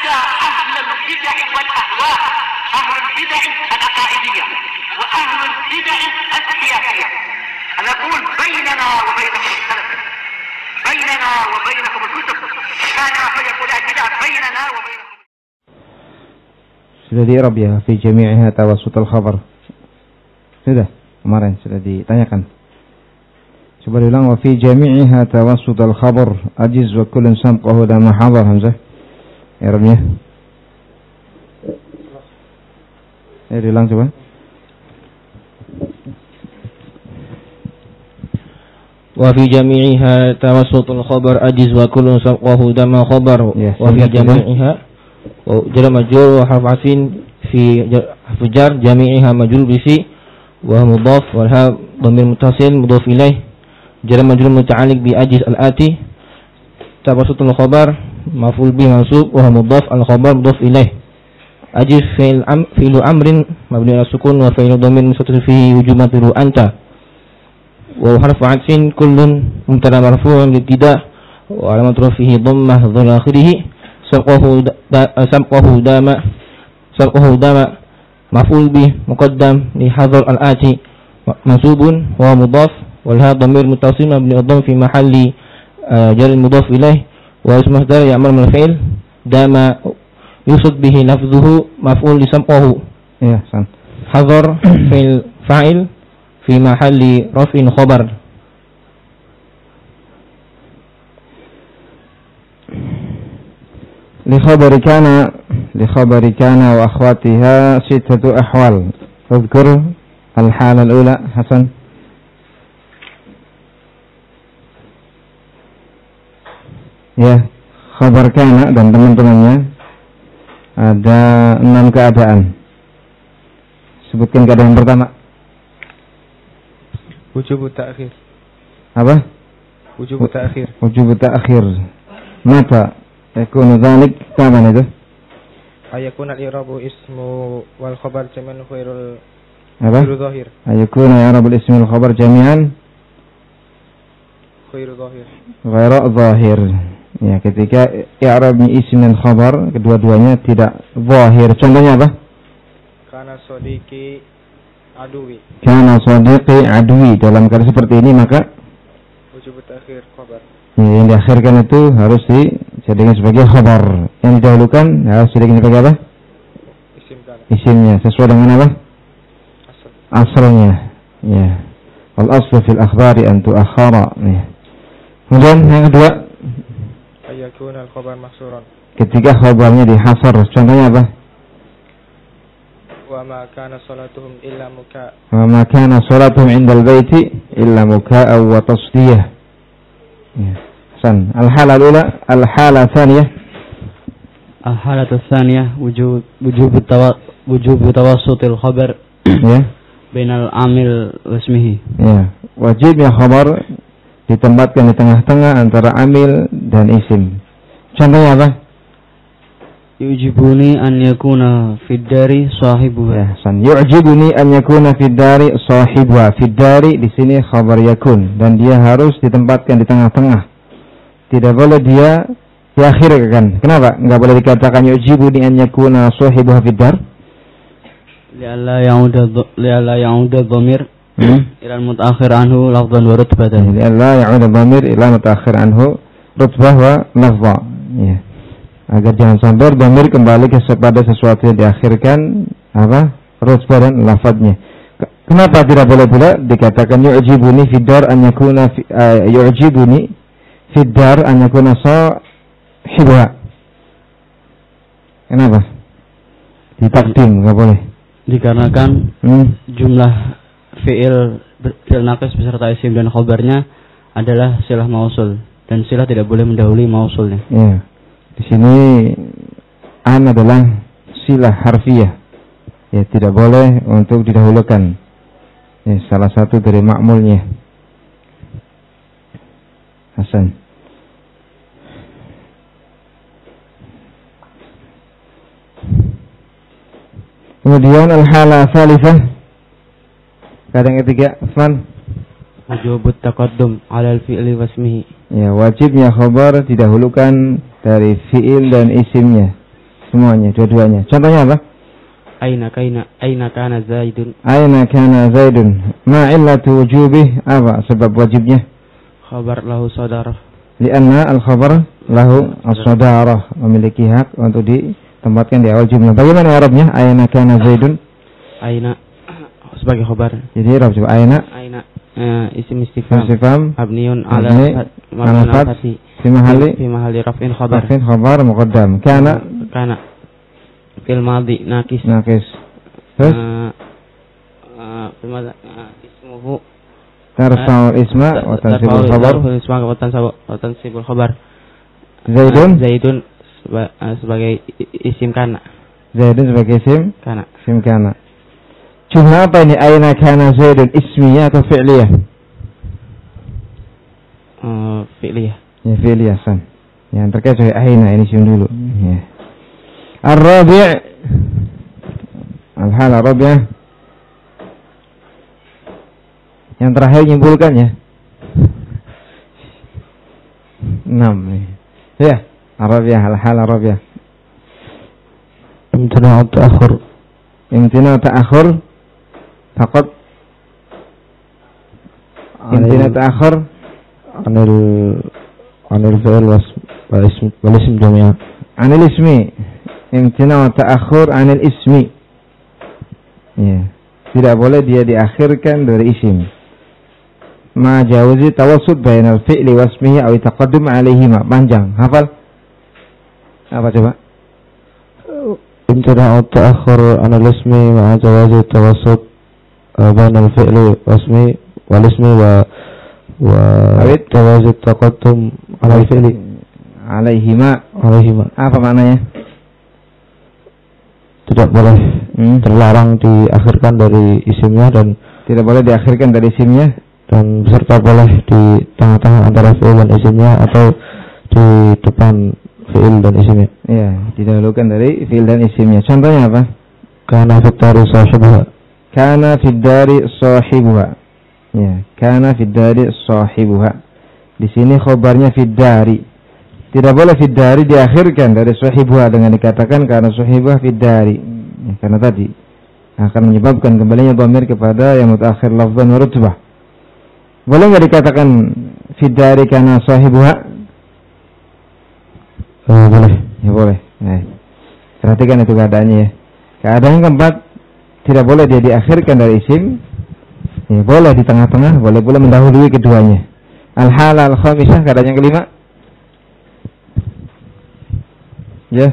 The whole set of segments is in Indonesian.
حتى أهل البدع والأهواء، أهل البدع العقائدية وأهل البدع السياسية. أنا أقول بيننا وبينكم السلف، بيننا وبينكم الكتب، كان فيقول البدع بيننا وبينكم. Sudah di'rab ya, fi jami'iha tawassut al-khabar. Sudah, kemarin sudah ditanyakan. Coba diulang, wa fi jami'iha tawassut al-khabar ajiz wa kullun samqahu da mahadhar hamzah. I'rabnya. Diulang coba. Wa fi jami'iha tawassut al-khabar ajiz wa kullun samqahu da mahadhar. Wa fi jami'iha جر مجرور وحرف عطف في حرف جر جميعها مجرور بفي وهو مضاف والهاء ضمير متصل مضاف إليه جر مجرور متعلق بأجز الآتي توسط الخبر مفعول به منصوب وهو مضاف الخبر مضاف إليه أجز فعل أمر مبني على السكون وفعل ضمير مستتر فيه وجوب مجرور أنت وحرف عطف كل مبتدا مرفوع للابتداء وعلامة رفعه ضمة ظهر آخره سبقه دام مفعول به مقدم لحذر الآتي منصوب وهو مضاف والهاء ضمير متصل مبني الضم في محل جر المضاف إليه واسم مصدر يعمل من الفعل دام يقصد به لفظه مفعول لسبقه حذر فاعل في محل رفع خبر. لخبر كان وأخواتها ستة أحوال. اذكر الحالة الأولى. حسن. Ya, khabar kana dan teman-temannya ada 6 keadaan. Sebutkan keadaan pertama. Wujub ta'khir. Apa? Wujub ta'khir. Wujub ta'khir. Mata yakunu dzalik kapan itu? Ayakun al-i'rabu ismu wal khabar jami'an khairul zahir. Ayakun al-i'rabu ismu wal khabar jami'an khairul zahir. Ghairu zahir. Ya, ketika i'rabnya isim dan khabar kedua-duanya tidak zahir. Contohnya apa? Kana sadiqi adwi. Kana sadiqi adwi. Dalam kata seperti ini maka wujub ta'khir khabar. Ya, yang diakhirkan itu harus dijadikan sebagai khabar. Yang didahulukan harus dijadikan sebagai apa? Isimnya. Sesuai dengan apa? Asalnya. Ya. Al-aslu fil akhbari an tu'akhara. Ya. Kemudian yang kedua, ayakun al-khabar mahsuran. ketika khabarnya dihasar. Contohnya apa? Wa ma kana salatuhum illa muka. Wa ma kana salatuhum indal baiti illa muka'a wa tasdiyah. Ya. Al-halah al-ula, al-halah tsaniyah. Al-halah tsaniyah wujub tawassutil khabar ya bainal amil wa ismihi. Ya, wajibnya khabar ditempatkan di tengah-tengah antara amil dan isim. Contohnya apa? Yu'jibuni an yakuna fid dari sahibuha. Ya, yu'jibuni an yakuna fid dari sahibuha. Fid dari di sini khabar yakun dan dia harus ditempatkan di tengah-tengah. Tidak boleh dia diakhirkan. Kenapa? Enggak boleh dikatakan yu'jibuni an yakuna sahibuha fid dar. Li'alla ya'uda dhamir ila al-mutaakhir anhu lafdhan wa rutbatan. Li'alla ya'uda dhamir ila mutaakhir anhu rutbah wa lafdha. Ya. Agar jangan sampai dhamir kembali kepada sesuatu yang diakhirkan apa? Rutbah dan lafadznya. Kenapa tidak boleh pula dikatakan yu'jibuni fid dar an yakuna yu'jibuni fid dar an yakuna sahibuha? Kenapa? Ditakdim, enggak boleh. Dikarenakan jumlah fi'il naqis beserta isim dan khabarnya adalah silah mausul dan silah tidak boleh mendahului mausulnya. Ya. Di sini an adalah silah harfiyah. Ya, tidak boleh untuk didahulukan. Ya, salah satu dari ma'mulnya. Hasan. Kemudian al-halah tsalitsah. Keadaan ketiga, Afwan. Wujubut taqaddum 'ala al-fi'li wa ismihi. Ya, wajibnya khabar didahulukan dari fi'il dan isimnya. semuanya, dua-duanya. Contohnya apa? Aina kana Zaidun. Aina kana Zaidun. Ma illatu wujubih, apa sebab wajibnya? Khabar lahu sadarah. Lianna al-khabar lahu as-sadarah, memiliki hak untuk ditempatkan di awal jumlah. Bagaimana Arabnya? Aina kana Zaidun. Aina sebagai khabar. Jadi Arab coba aina isim istifham abniun ala fathi fi mahalli raf'in khabar muqaddam. Kana fil madhi naqis terus ismuhu tarfa'ul isma wa tansibul khabar. Zaidun sebagai isim kana. Zaidun sebagai isim kana. Jumlah apa ini? Aina kana Zaidun, ismiyah atau fi'liyah? Fi'liyah. Ya, fi'liyah, san. Yang terkait dengan aina ini cium dulu. Ya. Ar-rabi' al-hal ar-rabi'ah. Yang terakhir nyimpulkan ya. 6. Ya, ar-rabi'ah al-hal ar-rabi'ah. Imtina'u ta'akhur faqat imtina ta'akhur anil fi'l wal ism jami'an. Anil ismi. Imtina ta'akhur anil ismi. Ya. Tidak boleh dia diakhirkan dari isim. Ma jawazi tawassut bainal fi'li wasmihi aw taqaddum alaihima. Panjang, hafal? Apa coba? Imtina'u ta'akhur anil ismi ma jawazi tawassut bainal fi'li wasmi wal ismi wa tawazi taqaddum alal fi'li alaihima. Apa maknanya? Tidak boleh terlarang diakhirkan dari isimnya dan tidak boleh diakhirkan dari isimnya dan serta boleh di tengah-tengah antara fi'il dan isimnya atau di depan fi'il dan isimnya. Ya, didahulukan dari fi'il dan isimnya. Contohnya apa? Kana fiddari sahibuha. Kana fiddari sahibuha. Ya, kana fiddari sahibuha. Di sini khobarnya fiddari. Tidak boleh fiddari diakhirkan dari sahibuha dengan dikatakan karena sahibuha fiddari. Ya, karena tadi akan menyebabkan kembalinya dhamir kepada yang mutaakhir lafzan wa rutbah. Boleh enggak dikatakan fiddari kana sahibuha? Boleh. Ya boleh. Nah, perhatikan itu keadaannya ya. Keadaan yang keempat, tidak boleh dia diakhirkan dari isim. Ya, boleh di tengah-tengah, boleh pula mendahului keduanya. Al-hal al-khamisah, keadaan yang kelima. Ya.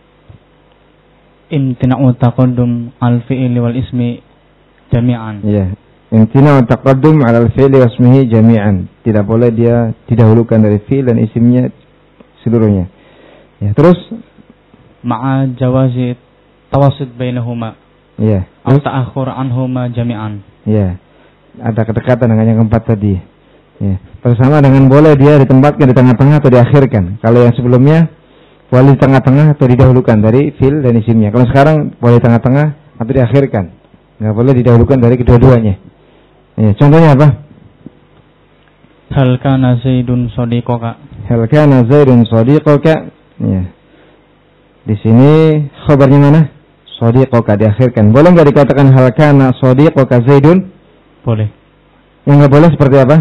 Imtina'u taqaddum al-fi'li wal ismi jami'an. Ya. Imtina'u taqaddum al-fi'li wal ismihi jami'an. Tidak boleh dia didahulukan dari fi'il dan isimnya seluruhnya. Ya, terus ma'a jawazi tawassut bainahuma. Ya. Atau ta'akhur anhuma jami'an. Ya. Ada kedekatan dengan yang keempat tadi. Ya. Bersama dengan boleh dia ditempatkan di tengah-tengah atau diakhirkan. Kalau yang sebelumnya boleh di tengah-tengah atau didahulukan dari fi'il dan isimnya. Kalau sekarang boleh di tengah-tengah atau diakhirkan. Enggak boleh didahulukan dari kedua-duanya. Ya. Contohnya apa? Hal kana Zaidun shadiqaka. Hal kana Zaidun shadiqaka. Ya. Di sini khabarnya mana? Shadiqaka diakhirkan. Boleh enggak dikatakan hal kana shadiqaka Zaidun? Boleh. Yang enggak boleh seperti apa?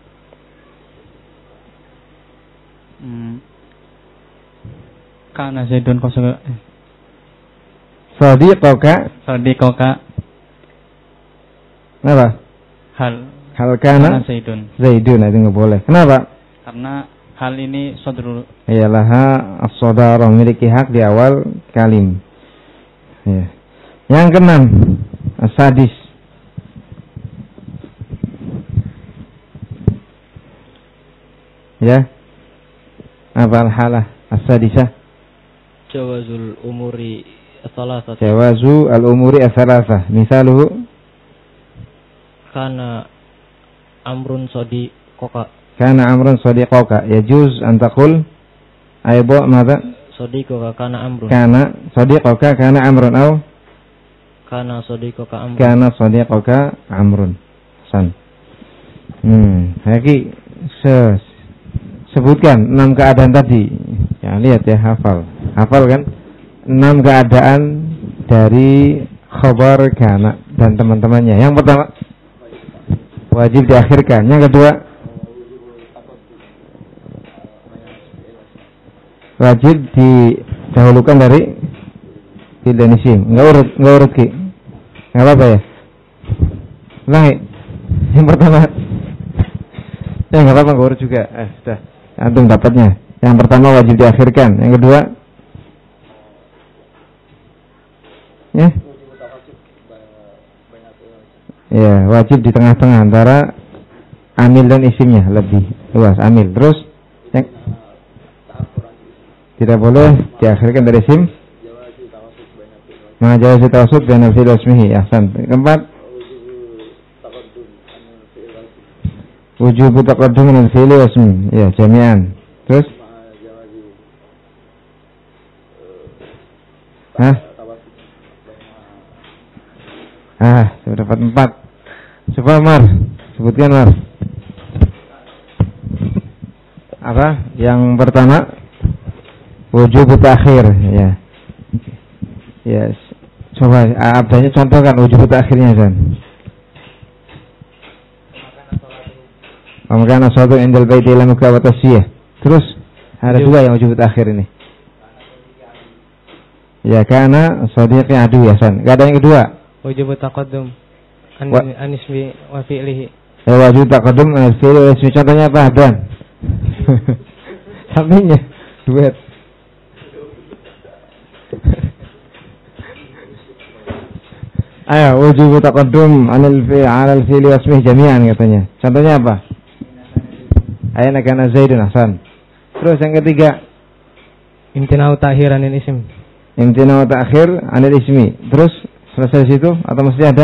Kana Zaidun shadiqaka. Kenapa? Hal kana Zaidun. Zaidun itu enggak boleh. Kenapa? Karena hal ini sadrul. Iyalah as-sadara, memiliki hak di awal kalim. Ya. Yang keenam, as-sadis. Ya. Apa al-halah as-sadisah? Jawazul umuri as-salasah. Jawazu al-umuri as-salasah. Misaluhu kana amrun shadiqaka. Kana amrun shadiqaka. Yajuz an taqul ayda madza? Shadiqaka kana amrun. Kana shadiqaka kana amrun aw kana shadiqaka amrun. Kana shadiqaka amrun. San. Lagi sebutkan 6 keadaan tadi. Ya, lihat ya, hafal. Hafal kan? 6 keadaan dari khabar kana dan teman-temannya. Yang pertama, wajib diakhirkan. Yang kedua, wajib didahulukan dari fi'il dan isim. Enggak urut Ki. Enggak apa-apa ya. Ulangi. Yang pertama. Ya enggak apa-apa, enggak urut juga. Sudah. Antum dapatnya. Yang pertama wajib diakhirkan. Yang kedua, ya. Ya, wajib di tengah-tengah antara amil dan isimnya, lebih luas amil. Terus yang tidak boleh diakhirkan dari isim. Ma jawazi tawassut bainal fi'il wa ismihi. Ahsan. Keempat, wujub taqaddum min fi'il wa ismi. Ya, jami'an. Terus sudah dapat 4. Coba Mar, sebutkan Mar. Apa? Yang pertama, wujub ta'khir, ya. Yes. Coba abdanya contohkan wujub ta'khirnya, Zan. Maka nasatu indal baiti ila muka wa tasfiyah. Terus ada juga yang wujub ta'khir ini. Ya, karena sadiqi adu ya, San. Enggak ada yang kedua. Wujub taqaddum anisbi wa fi'lihi. Ya, wujub taqaddum anisbi wa fi'lihi. Contohnya apa, Dan? Sampingnya duet. Ayo, wujub taqaddum alal fi'li wa ismihi jami'an katanya. Contohnya apa? Ayana kana Zaidun, Hasan. Terus yang ketiga, imtina'u ta'khir anil ism. Imtina'u ta'khir anil ismi. Terus selesai situ atau mesti ada?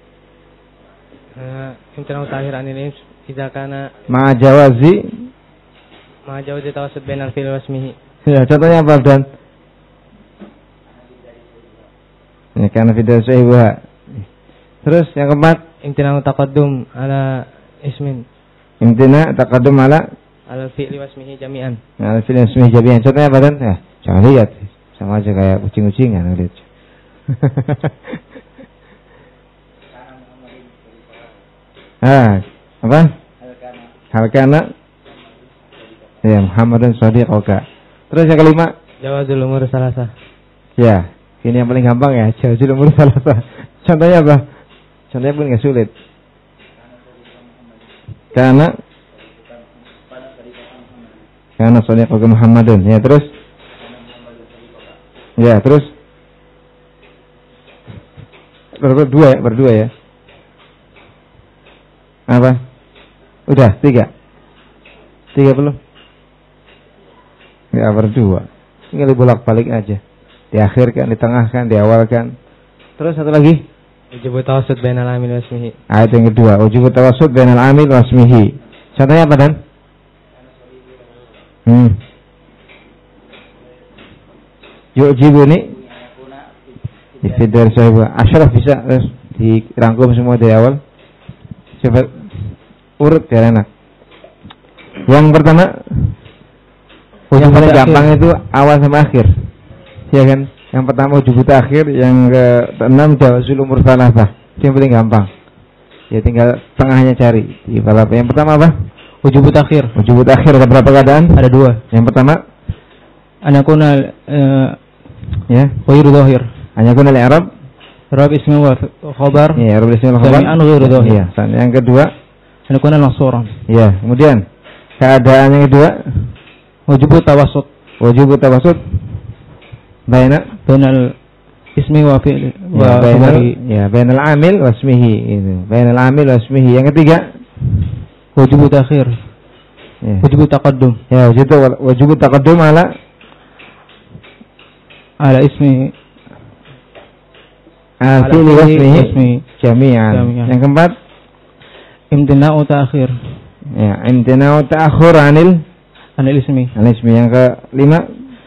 Imtina'u ta'khir anil ism idza kana ma'a jawazi tawassut bainal fi'li wa ismihi. Ya, contohnya apa, Dan? Ya, karena video sahihah. Terus yang keempat, imtina'u taqaddum ala ismin. Imtina' taqaddum ala fi'li wa ismihi jami'an. Ala fi'li wa ismihi jami'an. Contohnya apa, Dan? Ya, jangan lihat. Sama aja kayak kucing-kucingan lihat. Apa? Halkana. Ya, Muhammadun Shadiqoka. Terus yang kelima, jawazul umur salasa. Ya, ini yang paling gampang ya, jawazul umur salasa. Contohnya apa? Contohnya pun nggak sulit. Karena Shadiqoka Muhammadun. Ya, terus. Ya, terus. Berdua ya. Apa? Udah, 3 belum? Ya, berdua. Tinggal dibolak-balik aja. Diakhirkan, ditengahkan, diawalkan. Terus satu lagi. Wujub tawassut bainal amil wa ismihi. Ayat yang kedua, wujub tawassut bainal amil wa ismihi. Contohnya apa, Dan? Yu'jibuni. Ifidar sahibah. Asyraf bisa dirangkum semua dari awal. Coba urut biar enak. Yang pertama, yang paling gampang itu awal sama akhir, ya kan? Yang pertama wujub ta'khir, yang ke-6 jawazul umur salasah. Itu yang paling gampang. Ya tinggal tengahnya cari. Yang pertama apa? Wujub ta'khir. Wujub ta'khir ada berapa keadaan? Ada 2. Yang pertama, anakuna ya, ghairu dhahir. Anakuna al-i'rab Rab ismi wa khabar. Ya, rab ismi wa khabar. Jami'an ghairu dhahir. Ya, yang kedua, anakuna al-mahsuran. Ya, kemudian keadaan yang kedua, wujub tawassut. Wujub tawassut bainal ismi wa fi'li wa bainal amil wa ismihi. Itu. Bainal amil wa ismihi. Yang ketiga, wujub ta'khir. Ya. Wujub taqaddum. Ya, wujub taqaddum ala ismi. Fi'li wa ismihi jami'an. Yang keempat, imtina'u ta'khir. Ya, imtina'u ta'khir anil ismi. Yang kelima,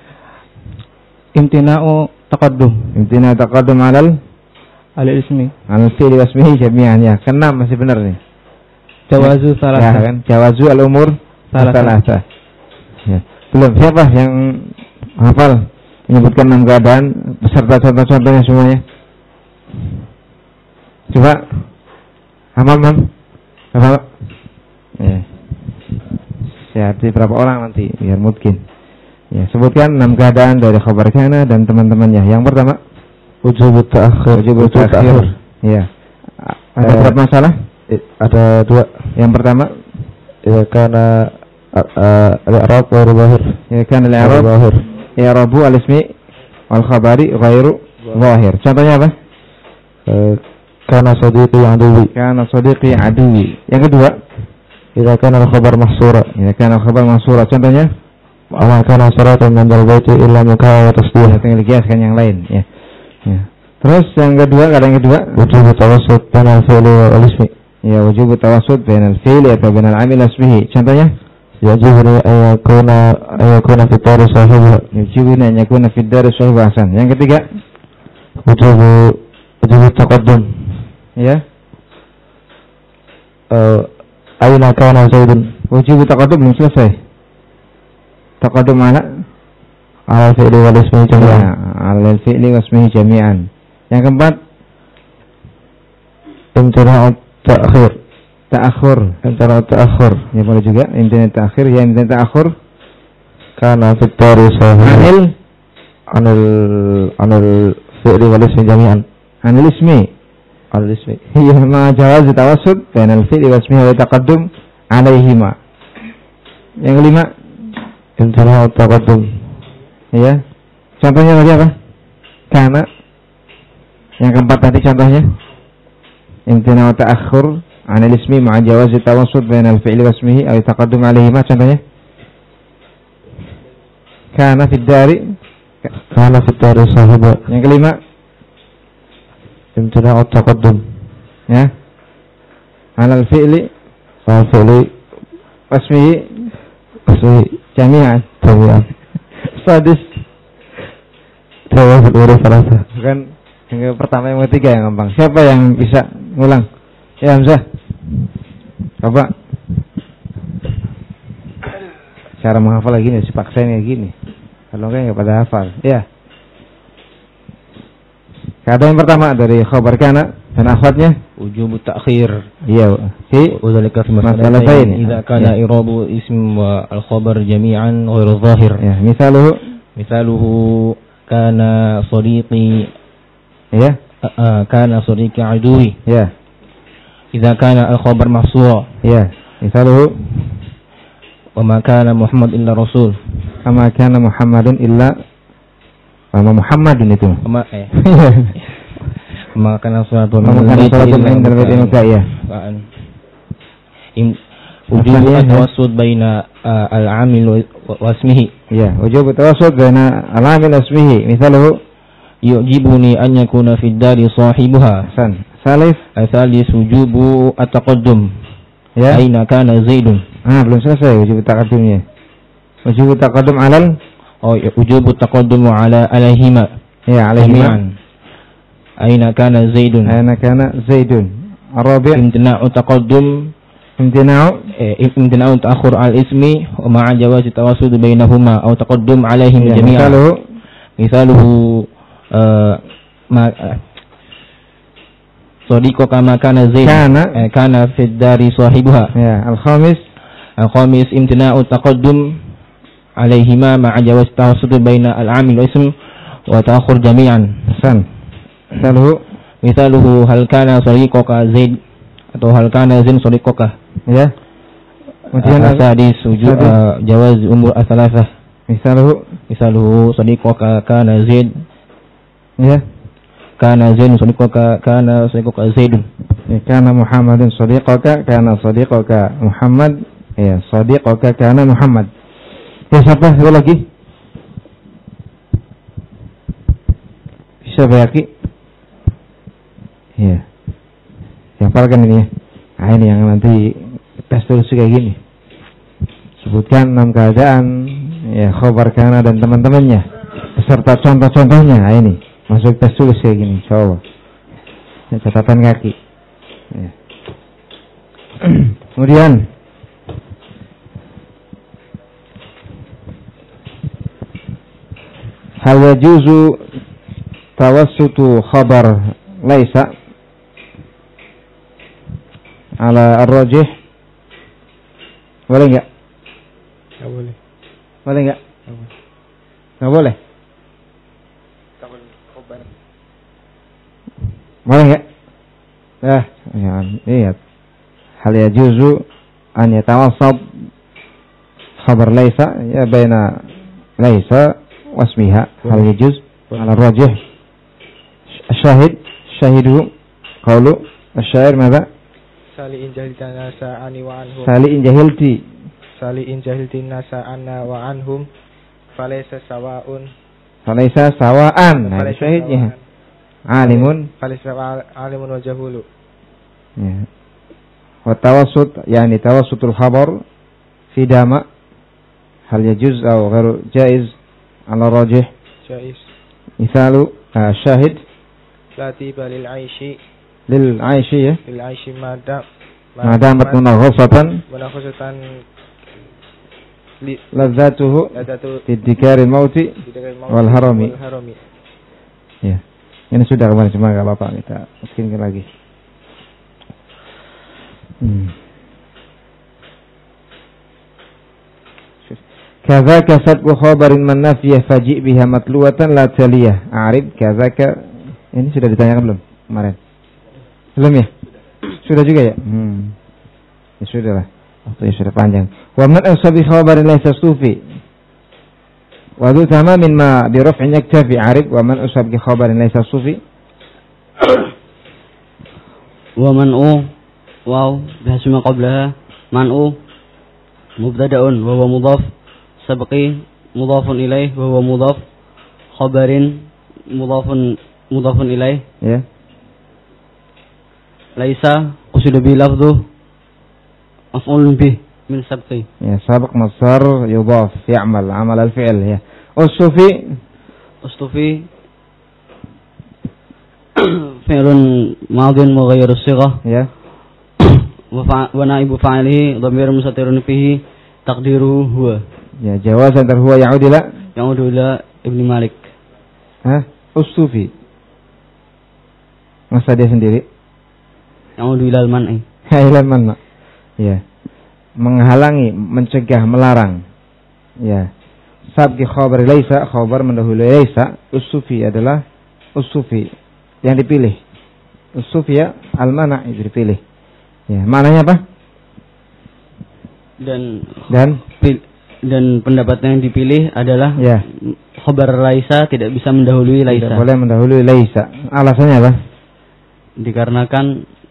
imtina'u taqaddum. Imtina'u taqaddum alal ismi. Alal fi'li wa ismihi jami'an. Ya, keenam masih benar nih. Jawazu salasah. Ya kan? Jawazu al-umur salasah. Ya. Belum, siapa yang hafal Menyebutkan 6 keadaan beserta contoh-contohnya semuanya. Coba. Hafal? Ya. Siapa berapa orang nanti biar mungkin. Ya, sebutkan 6 keadaan dari khabar kana dan teman-temannya. Yang pertama, wujub ta'akhir. Ya. Ada berapa masalah? Ada 2. Yang pertama, ya kana al-i'rab ghairu zahir. Ya kana al-i'rab i'rabu al-ismi wal khabari ghairu zahir. Contohnya apa? Kana sadiqi aduwi. Kana sadiqi aduwi. Yang kedua, idza kana al-khabar mahsura. Ya kana al-khabar mahsura. Contohnya, wa kana salatan min al-baiti illa mukaa wa tasbih. Tinggal dikiaskan yang lain, ya. Ya. Terus yang kedua, kadang kedua, wujub tawassut bainal fi'li wal ismi. Ya, wujub tawassut bainal fi'li atau bainal amil ismihi. Contohnya, yajibuni ayakuna fi dari sahibiha. Yajibuni an yakuna fi dari sahibiha. Hasan. Yang ketiga, wujub taqaddum. Ya. Aina kana Zaidun. Wujub taqaddum belum selesai. Taqaddum ala fi'li wal ismi jami'an. Ala fi'li wal ismi jami'an. Yang keempat, imtina'ut ta'khir. Imtina'ut ta'khir. Ya boleh juga imtina'ut ta'khir. Ya imtina'ut ta'khir kana fi dari sahibiha. Anil fi'li wal ismi jami'an. Anil ismi. Hiya ma jawaz tawassut bainal fi'li wal ismi wa taqaddum alaihima. Yang kelima, imtina'ut taqaddum. Ya. Contohnya tadi apa? Kana. Yang keempat tadi contohnya, imtina'ut ta'akhur 'anil ismi ma'a jawaz tawassut bainal fi'li wa ismihi aw taqaddum alaihima. Contohnya, kana fid dari sahibiha. Yang kelima, imtina'ut taqaddum, ya, 'alal fi'li wasmihi jami'an. Sadis jawab uruf salasa. Bukan yang pertama, yang ketiga yang gampang. Siapa yang bisa ngulang? Ya Hamzah. Coba. Cara menghafal lagi nih, dipaksain kayak gini. Kalau enggak pada hafal. Ya. Kata yang pertama dari khabar kana dan akhwatnya wujub ta'khir. Iya. Wadzalika fi masalah lain. Idza kana i'rabu ism wa al-khabar jami'an ghairu zahir. Ya, misaluhu kana sadiqi. Ya. Kana sadiqi aduwi. Ya. Idza kana al-khabar mahsura. Ya. Misaluhu wa ma kana Muhammad illa rasul. Ama kana Muhammadun illa Muhammadun itu. Maka nasalatu min al-baiti ya. Wujub tawassut baina al-amil wa ismihi. Ya, wujub tawassut baina al-amil wa ismihi. Misaluhu yujibuni an yakuna fi dari sahibuha. Hasan. Salis wujubu at-taqaddum. Ya. Aina kana Zaidun. Belum selesai wujub taqaddumnya. Wujub taqaddum alal wujub taqaddum ala alaihima. Ya, alaihima. Aina kana Zaidun. Arabi' imtina'u taqaddum. Imtina'u ta'khur al-ismi wa ma'a jawaz tawassud bainahuma aw taqaddum alaihim jami'an. Misaluhu sadiqu kama kana Zaid kana fi dari sahibuha. Ya, al-khamis imtina'u taqaddum alaihima ma'a jawaz tawassud baina al-amil wa ism wa ta'khur jami'an. Hasan. Misaluhu hal kana sadiquka Zaid atau hal kana Zaid sadiquka. Ya. Kemudian hadis wujub jawaz umur as-salasah. Misaluhu sadiquka kana Zaid. Ya. Kana Zaid sadiquka Zaidun. Ya, kana Muhammadun sadiquka Muhammad. Ya, sadiquka kana Muhammad. Ya, siapa lagi? Bisa Bayaki? Ya, hafalkan ini ya. Nah, ini yang nanti tes tulis kayak gini. Sebutkan 6 keadaan ya khabar kana dan teman-temannya beserta contoh-contohnya. Nah, ini masuk tes tulis kayak gini, insyaallah. Ya, catatan kaki. Ya. Kemudian Hal yajuzu tawassutu khabar laisa ala ar-rajih? Boleh enggak? Enggak boleh. Boleh enggak? Enggak boleh. Boleh enggak? Ya, lihat. Hal yajuzu an yatawassat khabar laisa ya baina laisa wasmiha. Hal yajuz ala rajih. Syahidu qaulu asy-syair madza? Sali in jahiltan nasa ani wa anhum. Sali in jahilti nasa anna wa anhum falaysa sawa'un. Falaysa sawa'an. Nah, syahidnya. Alimun. Falaysa alimun wa jahulu. Ya. Wa tawassut yani tawassutul khabar fi dama hal yajuz aw ghairu jaiz ala rajih? Jaiz. Misalu syahid la tiba lil aishi ya. Lil aishi madamat munaghasatan ladzatuhu tiddikaril mauti wal harami. Ya. Ini sudah kemarin, cuma enggak apa-apa, kita masukin lagi. Kadzaka sadqu khabarin man nafiya faji' biha matluwatan la taliyah. A'rib kadzaka. Ini sudah ditanyakan belum kemarin? Belum ya? Sudah juga ya? Ya sudahlah. Waktunya sudah panjang. Wa man asabi khabarin laysa sufi. Wa dhu tamamin ma bi raf'in yaktafi. A'rib wa man asabi khabarin laysa sufi. Wa man'u waw bihasma qablaha man'u mubtada'un wa huwa mudhaf sabqi mudhafun ilaih wa huwa mudhaf khabarin mudhafun ilaih ya. Laisa qusida bi lafdhu maf'ulun bih min sabqi ya. Sabq masdar yudhaf ya'mal amal al-fi'l ya. Ustufi fi'lun madin mughayyir as-sighah ya. Wa naibu fa'ilihi dhamir mustatirun fihi taqdiruhu huwa. Ya, jawazan huwa ya'udu ila Ibnu Malik. Ustufi. Masa dia sendiri? Ya'udu ila al-man'i. Ila al-man'. Ya. Menghalangi, mencegah, melarang. Ya. Sabqi khabar laisa, khabar mendahului laisa. Ustufi adalah ustufi yang dipilih. Ustufi ya al-mana' itu dipilih. Ya, maknanya apa? Dan pendapat yang dipilih adalah ya. Khabar laisa tidak bisa mendahului laisa. Tidak boleh mendahului laisa. Alasannya apa? Dikarenakan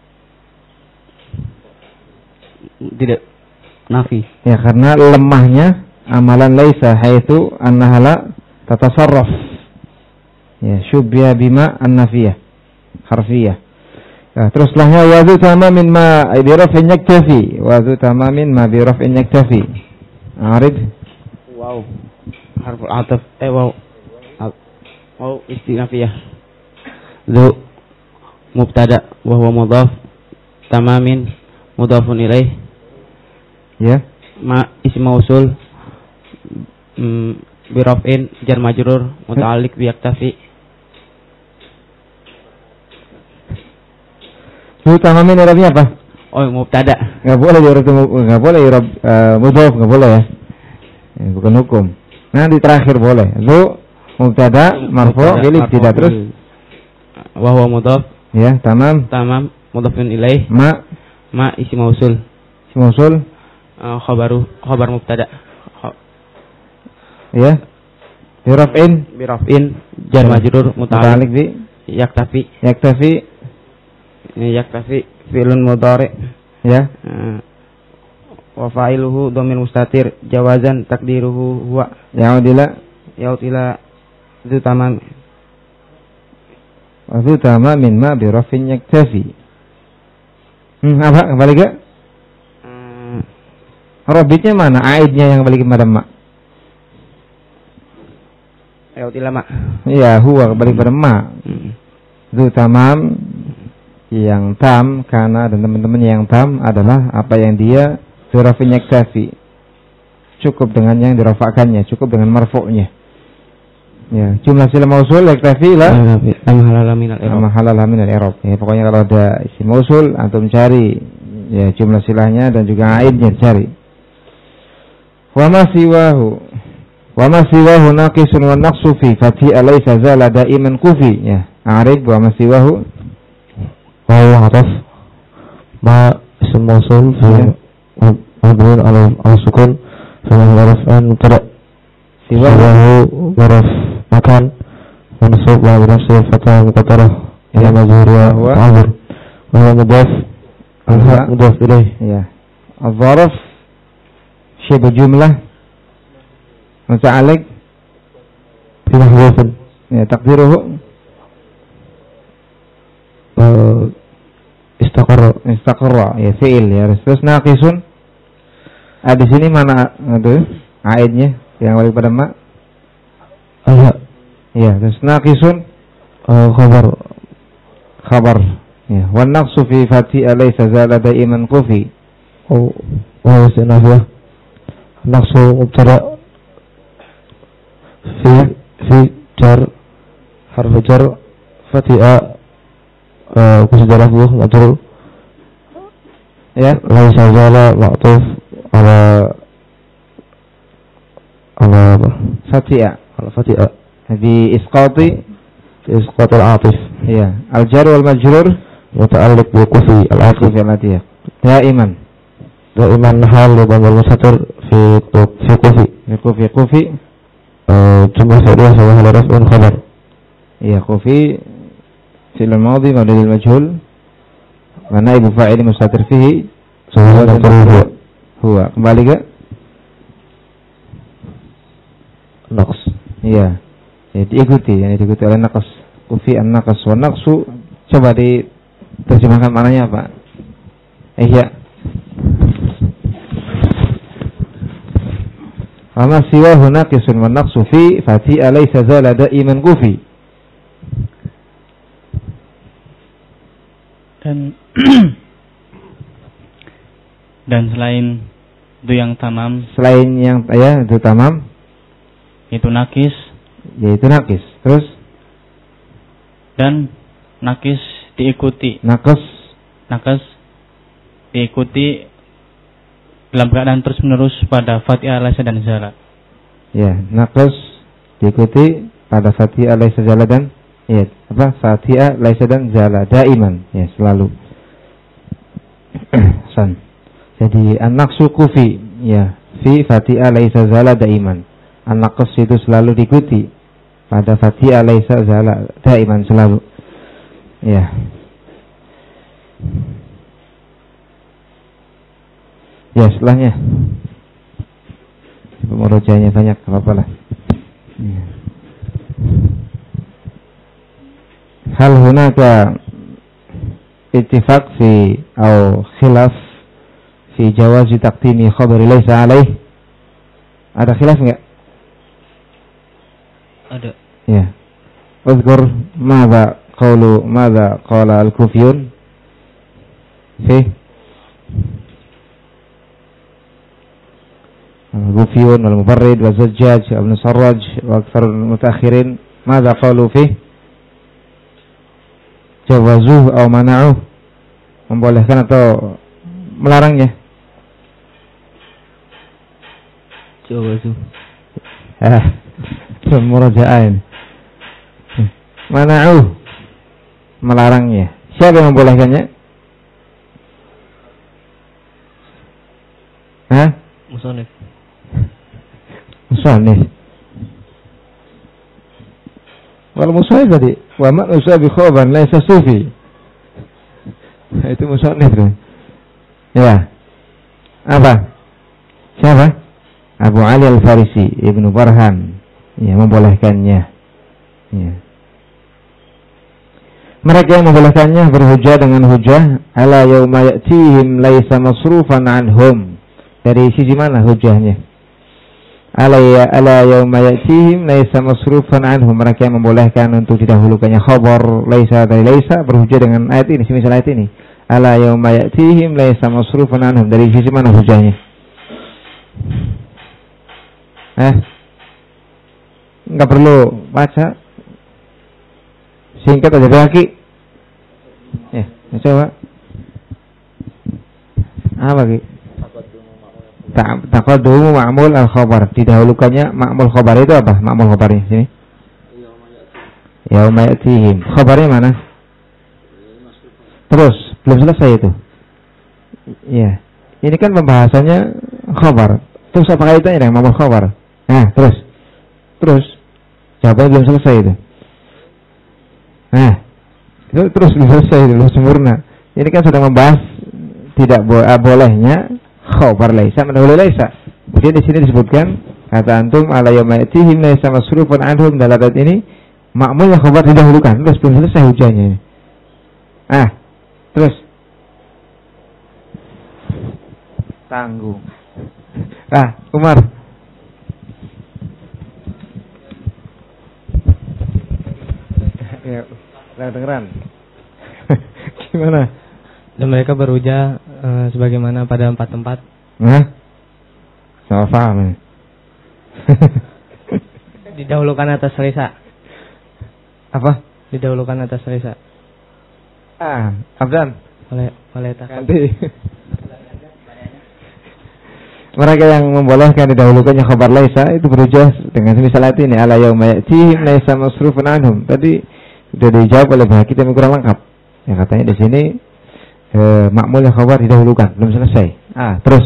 tidak nafi. Ya, karena lemahnya amalan laisa haitsu annaha la tatasarraf. Ya, syubbiha bima an-nafiyah harfiyah. Nah, terus setelahnya wazu tamamin ma bi raf'in yaktafi. Wazu tamamin ma bi raf'in yaktafi. Arid. Wow. Harf ataf wow. Wow istinafiyah. Zu mubtada wa huwa mudhaf tamamin mudhafun ilaih. Ya. Ma ism mausul bi raf'in jar majrur muta'alliq bi yaktafi. Tamamin i'rabnya apa? Oh, mubtada. Enggak boleh i'rab, enggak boleh i'rab mudhaf, enggak boleh ya. Bukan hukum. Nah, di terakhir boleh. Zu mubtada marfu' bil ibtida terus wa huwa mudhaf. Ya, tamam mudhafun ilaih. Ma isim mausul. Isim mausul khabar mubtada. Ya. Bi raf'in jar majrur muta'alliq bi yaktafi. Yaktafi fi'lun mudhari' ya. Wa fa'iluhu dhamir mustatir jawazan takdiruhu huwa ya'udila dzu tamam wa dzu tamamin ma bi rafin yaktafi. Apa kembali ke Robitnya mana? Aidnya yang kembali kepada ma. Ya'udila ma. Iya, huwa kembali kepada ma. Dzu tamam yang tam, karena dan teman-teman yang tam adalah apa yang dia birafin yaktafi, cukup dengan yang dirafakannya, cukup dengan marfu'nya. Ya, jumlah silah mausul yaktafi la halala min al-i'rab. Ya, pokoknya kalau ada isim mausul antum cari ya jumlah silahnya dan juga aidnya cari. Wa ma siwahu naqisun wa naqsu fi fathi alaysa zala daiman kufi. Ya, arif wa ma siwahu wa huwa ataf ma ism mausul fi mabniun ala sukun fa harfan mubtada siwahu zarf makan mansub wa bnafsi fatah muqaddarah ila majrur wa ta'zur wa huwa mudaf ilaih. Ya, al-zarf syibh jumlah muta'alliq fi mahdhufin. Ya, taqdiruhu istaqarra ya fi'il ya. Terus naqisun di sini mana itu aidnya yang balik pada ma? Ya, terus naqisun khabar ya. Wan naqsu fi fati alaysa zala daiman kufi. Wa istinafiyah naqsu mubtada fi jar harf jar fatiha kusadarah majrur ya, laisa zala ma'tuf ala fatiha di isqati al-atif. Ya, al-jar wal majrur muta'alliq bi kufi al-atif ya. Daiman hal dhamir mustatir fi kufi jumlah fi'liyah wa hal raf'un khabar. Ya, kufi fi'l madhi mabni lil majhul wa naibu fa'il mustatir fihi huwa. Kembali ke naqs. Iya. Ya, diikuti oleh naqas. Kufi an-naqas wa naqsu. Coba diterjemahkan maknanya apa? Iya. Ama siwahu naqisun wa naqsu fi fati alaysa zala daiman kufi. Dan selain itu yang tamam, itu tamam, itu nakis, yaitu nakis. Terus dan nakis diikuti nakes diikuti dalam keadaan terus menerus pada fatihah laisa dan zala. Ya, nakes diikuti pada fatihah laisa zala dan fatihah laisa dan zala daiman, ya selalu. Jadi an-naqsu kufi ya fi fatihah laisa zala daiman. An-naqs itu selalu diikuti pada fatihah laisa zala daiman selalu. Ya. Ya, setelahnya pemurujanya banyak, apa-apa lah. Ya. Hal hunaka ittifaq fi atau khilaf fi jawazi taqdimi khabari laysa alaih? Ada khilaf enggak? Ada. Ya. Uzkur madza qala al-kufiyun fi al-kufiyun wal-mufarrid wa zajjaj ibn sarraj wa aktsar al-mutaakhirin madza qalu fi jawazuh atau mana'uh, membolehkan atau melarangnya? Jawazuh. Muraja'ain. Mana'uh, melarangnya. Siapa yang membolehkannya? Musannif. Kalau musannif tadi, wa man usabi khaban laisa sufi. Itu musannif tuh. Ya. Apa? Siapa? Abu Ali Al-Farisi Ibnu Barhan. Ya, membolehkannya. Ya. Mereka yang membolehkannya berhujjah dengan hujjah ala yauma ya'tihim laisa masrufan anhum. Dari sisi mana hujjahnya? Ala yauma ya'tihim laisa masrufan anhum. Mereka yang membolehkan untuk didahulukannya khabar laisa dari laisa berhujjah dengan ayat ini, semisal ayat ini. Ala yauma ya'tihim laisa masrufan anhum. Dari sisi mana hujjahnya? nggak perlu baca. Singkat aja lagi. Ya, coba. Apa Ki? Taqaddumu ma'mul al-khabar. Didahulukannya ma'mul khabar itu apa? Ma'mul khabarnya sini. Yauma ya'tihim. Khabarnya mana? Terus, belum selesai itu. Ya. Ini kan pembahasannya khabar. Terus apa kaitannya dengan ma'mul khabar? Nah, terus. Jawabannya belum selesai itu. Nah, itu terus belum selesai itu, belum sempurna. Ini kan sudah membahas tidak bolehnya khabar laisa mendahului laisa. Kemudian di sini disebutkan kata antum ala yauma yatihim laisa masrufun anhum, dalam ayat ini ma'mulnya khabar didahulukan. Terus belum selesai hujannya ini. Terus tanggung. Umar. Ya, dengeran. Gimana? Dan mereka berujar sebagaimana pada 4 tempat. Salah paham. Didahulukan atas laisa. Apa? Didahulukan atas laisa. Abdan. Oleh Ganti. Mereka yang membolehkan didahulukannya khabar laisa itu berujar dengan semisal ini ala yauma ya'tihim laisa masrufun anhum. Tadi sudah dijawab oleh bahasa kita yang kurang lengkap. Ya katanya di sini ma'mul yang khabar didahulukan, belum selesai. Terus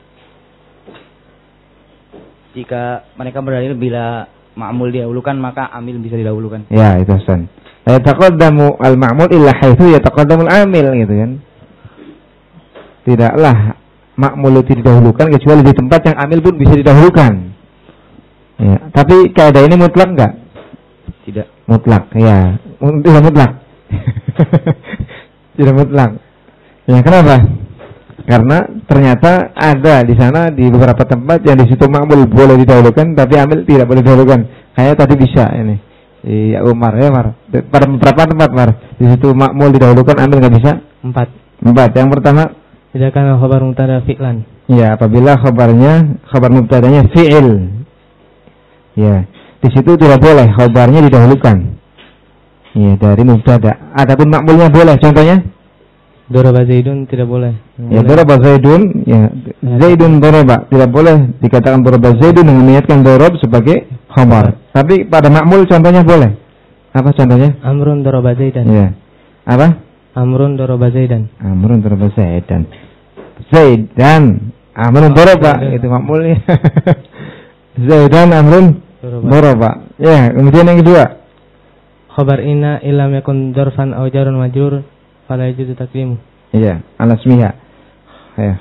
jika mereka berdalil bila ma'mul didahulukan maka amil bisa didahulukan. Ya, itu Hasan. La yataqaddamu al-ma'mul illa haitsu yataqaddamu al-amil gitu kan. Tidaklah ma'mul itu didahulukan kecuali di tempat yang amil pun bisa didahulukan. Ya, tapi kaidah ini mutlak enggak? Tidak. Mutlak, ya. Tidak mutlak. Tidak mutlak. Ya, kenapa? Karena ternyata ada di sana di beberapa tempat yang di situ ma'mul boleh didahulukan tapi amil tidak boleh didahulukan. Kayak tadi bisa ini. Di Umar ya, Mar. Pada beberapa tempat, Mar. Di situ ma'mul didahulukan, amil enggak bisa? 4. Yang pertama, tidak kan khabar mubtada fi'lan. Ya, apabila khabar mubtadanya fi'il. Ya, di situ tidak boleh khabarnya didahulukan. Ya, dari mubtada. Adapun ma'mulnya boleh. Contohnya? Daraba Zaidun tidak boleh. Ya, daraba Zaidun, ya. Zaidun daraba. Tidak boleh dikatakan daraba Zaidun dengan niatkan darab sebagai khabar. Tapi pada ma'mul contohnya boleh. Apa contohnya? Amrun daraba Zaidan. Ya. Apa? Amrun daraba Zaidan. Amrun daraba Zaidan. Zaidan. Amrun daraba. Itu ma'mulnya. Zaidan amrun daraba. Ya, kemudian yang kedua. Khabar inna illam yakun darfan aw jarun majrur fala yajuzu taklimu. Iya, alasmiha. Ya.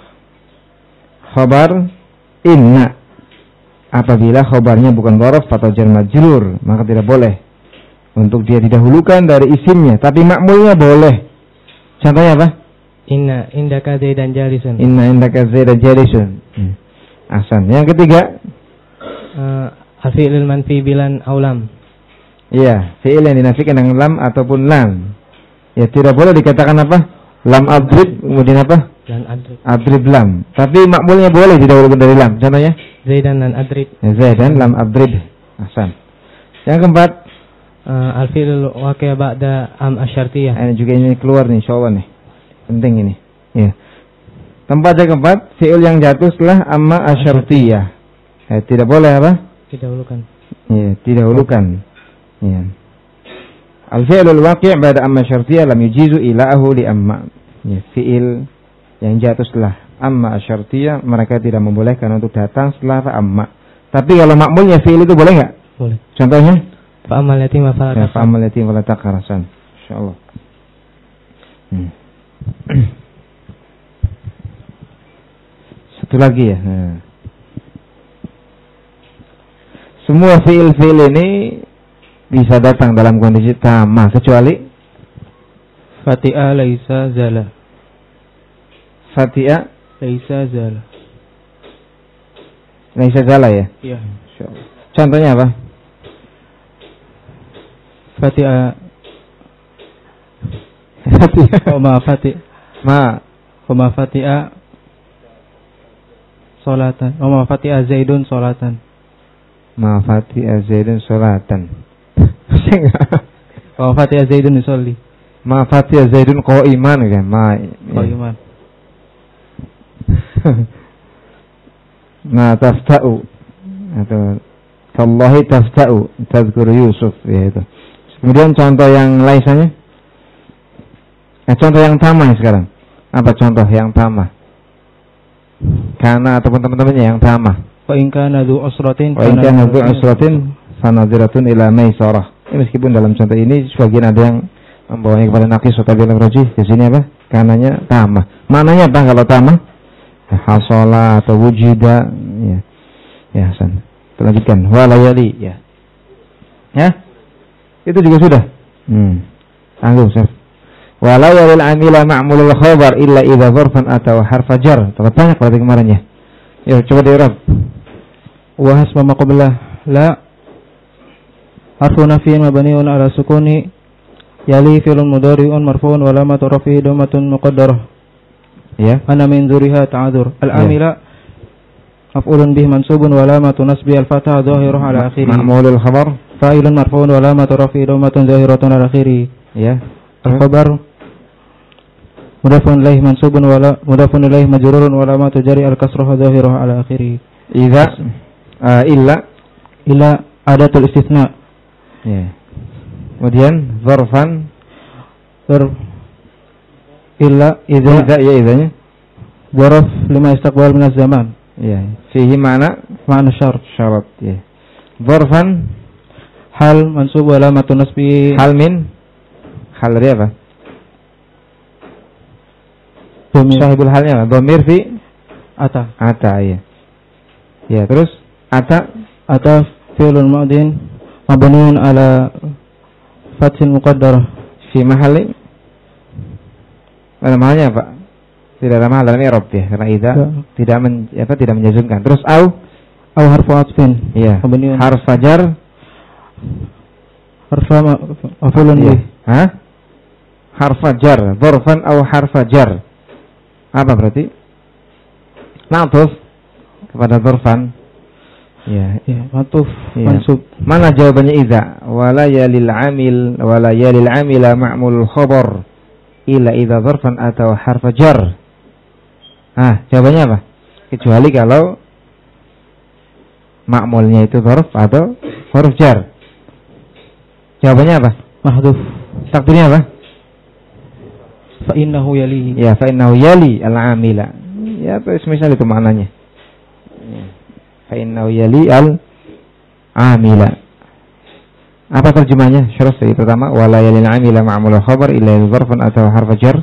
Khabar inna apabila khabarnya bukan dzaraf atau jar majrur, maka tidak boleh untuk dia didahulukan dari isimnya, tapi ma'mulnya boleh. Contohnya apa? Inna indaka Zaidan jalisun. Inna indaka Zaidan jalisun. Ahsan. Yang ketiga, al-fi'lul manfi bilan aulam. Iya, fi'il yang dinafikan dengan lam ataupun lam. Ya, tidak boleh dikatakan apa? Lam adrib, kemudian apa? Lan adrib. Adrib lam. Tapi makmulnya boleh didahulukan dari lam. Contohnya? Zaidan lan adrib. Ya, Zaidan lam adrib. Ahsan. Yang keempat, al-fi'lul waqi' ba'da am asyartiyah. Ini juga ini keluar nih, insyaallah nih. Penting ini. Ya. Tempat yang keempat, fi'il yang jatuh setelah amma asyartiyah. Ya, tidak boleh apa? Didahulukan. Ya, didahulukan. Ya. Al-fi'lul waqi' ba'da amma asyartiyah lam yujizu ila'ahu li amma. Ya, fi'il yang jatuh setelah amma asyartiyah mereka tidak membolehkan untuk datang setelah amma. Tapi kalau makmulnya fi'il itu boleh enggak? Boleh. Contohnya? Fa'amal yatim wa fala taqhar. Fa'amal yatim wa la taqhar. Insyaallah. Satu lagi ya. Semua fi'il-fi'il ini bisa datang dalam kondisi tamah kecuali Fati'a laisa zala. Fati'a laisa zala. Laisa zala ya? Iya. Contohnya apa? Fati'a Oma Fati'a Solatan. Oma Fati'a Zaidun solatan. Ma fatiha Zaidun salatan. Wa fatiha Zaidun yusolli. Ma fatiha Zaidun qa'iman kan. Qa'iman. Ma tafta'u atau tallahi tafta'u tadhkuru Yusuf, ya itu. Kemudian contoh yang lainnya. Contoh yang tamah sekarang. Apa contoh yang tamah? Kana ataupun teman-temannya yang tamah. Wa in kana dzu usratin fanadhiratun ila maisarah. Meskipun dalam contoh ini sebagian ada yang membawanya kepada naqis atau bil rajih. Di sini apa? Kananya tamah. Mananya apa kalau tamah? Hasala atau wujida, ya. Ya, Hasan. Lanjutkan. Wa layali, ya. Ya? Itu juga sudah. Tangguh, Ustaz. Wa layalil amila ma'mulul khabar illa idza dzarfan atau harfa jar. Terlalu banyak berarti kemarin ya. Ya, coba di-i'rab. Wa hasma ma qablah la harfu nafyin mabniun ala sukuni yali fi'lun mudhari'un marfu'un wa lamatu rafi'i dhammatun muqaddarah. Ya. Ana min dzuriha ta'adzur. Al-amila maf'ulun bih mansubun wa lamatu nasbi al-fathah dhahirah ala akhirih. Ma'mulul khabar fa'ilun marfu'un wa lamatu rafi'i dhammatun dhahiratun ala akhirih. Ya. Al-khabar mudafun ilaih mansubun wala mudafun ilaih majrurun wa lamatu jari al-kasrah dhahirah ala akhirih. Idza illa adatul istitsna. Ya. Kemudian dzarfan illa idza ya idzanya dzarf lima istiqbal min az-zaman. Ya, fihi ma'na syarat ya. Dzarfan hal mansub wa lamatu nasbi hal min hal dari apa? Sahibul halnya apa? Dhamir fi ata ya. Ya, terus ata fi'lun madin mabniun ala fathil muqaddarah fi mahalli namanya Pak? Tidak ada mahal dalam i'rab ya, karena idza tidak menjazmkan. Terus au harfu atfin. Iya. Harf fajar harfa maf'ulun bih. Harf fajar, dzarfan au harf fajar. Apa berarti? Ma'tuf kepada dzarfan. Ya, ma'tuf mansub. Mana jawabannya idza? Wala yalil amila ma'mul khabar illa idza dzarfan atau harf jar. Jawabannya apa? Kecuali kalau ma'mulnya itu dzarf atau huruf jar. Jawabannya apa? Mahdhuf. Takdirnya apa? Fa innahu yali. Ya, fa innahu yali al-amila. Ya, semisal itu maknanya. Fa innahu yali al-amila. Apa terjemahnya? Syarah yang pertama, wala yalil amila ma'mul khabar illa dzarfan atau harf jar.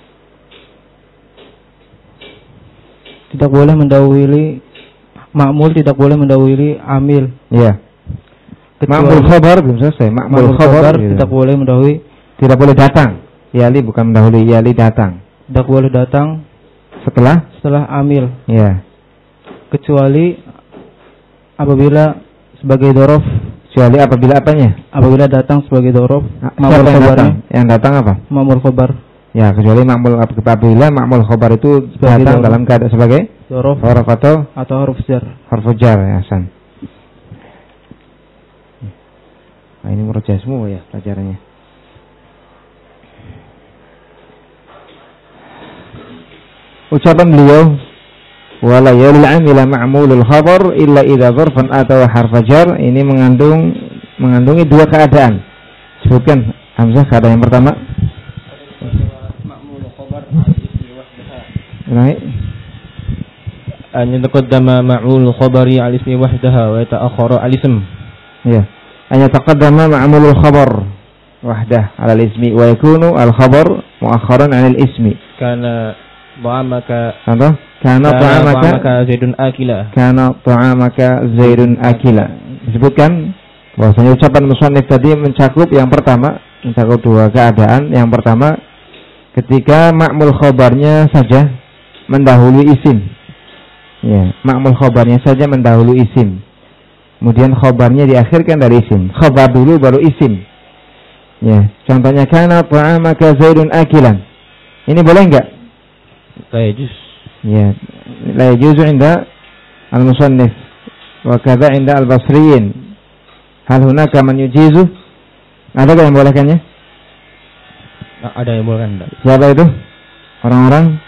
Tidak boleh mendahului ma'mul, tidak boleh mendahului amil. Iya. Ma'mul khabar belum selesai. Ma'mul khabar tidak boleh mendahului, tidak boleh datang. Yali bukan mendahului, yali datang. Tidak boleh datang setelah amil. Iya. Kecuali apabila sebagai dzaraf. Kecuali apabila apanya? Apabila datang sebagai dzaraf. Ma'mul khabarnya. Yang datang apa? Ma'mul khabar. Ya, kecuali apabila ma'mul khabar itu datang dalam keadaan sebagai dzaraf atau huruf jar. Huruf jar, ya, Hasan. Nah, ini murojaah semua ya pelajarannya. Ucapan beliau wala yalil amila ma'mulul khabar illa idza dzarfan atau harf jar, ini mengandungi dua keadaan. Sebutkan Hamzah keadaan yang pertama. Ma'mulul khabar Naik. An yataqaddama ma'mulul khabari al ismi wahdaha wa yata'akhkhara al ism. Ya. An yataqaddama ma'mulul khabar wahdah ala al ismi wa yakunu al khabar mu'akhkharan 'ala al ismi. Kana ta'amaka Zaidun akila. Kana ta'amaka Zaidun akila. Disebutkan bahwasanya ucapan musannif tadi mencakup yang pertama, mencakup dua keadaan. Yang pertama, ketika ma'mul khabarnya saja mendahului isim. Ya, ma'mul khabarnya saja mendahului isim. Kemudian khabarnya diakhirkan dari isim. Khabar dulu baru isim. Ya, contohnya kana ta'amaka Zaidun akilan. Ini boleh enggak? La yajuz. Ya, la yajuzu 'inda al-musannif. wa kadza inda al-basriyin. Hal hunaka man yujizu? Ada yang membolehkannya? Ada yang membolehkan. Siapa itu? Orang-orang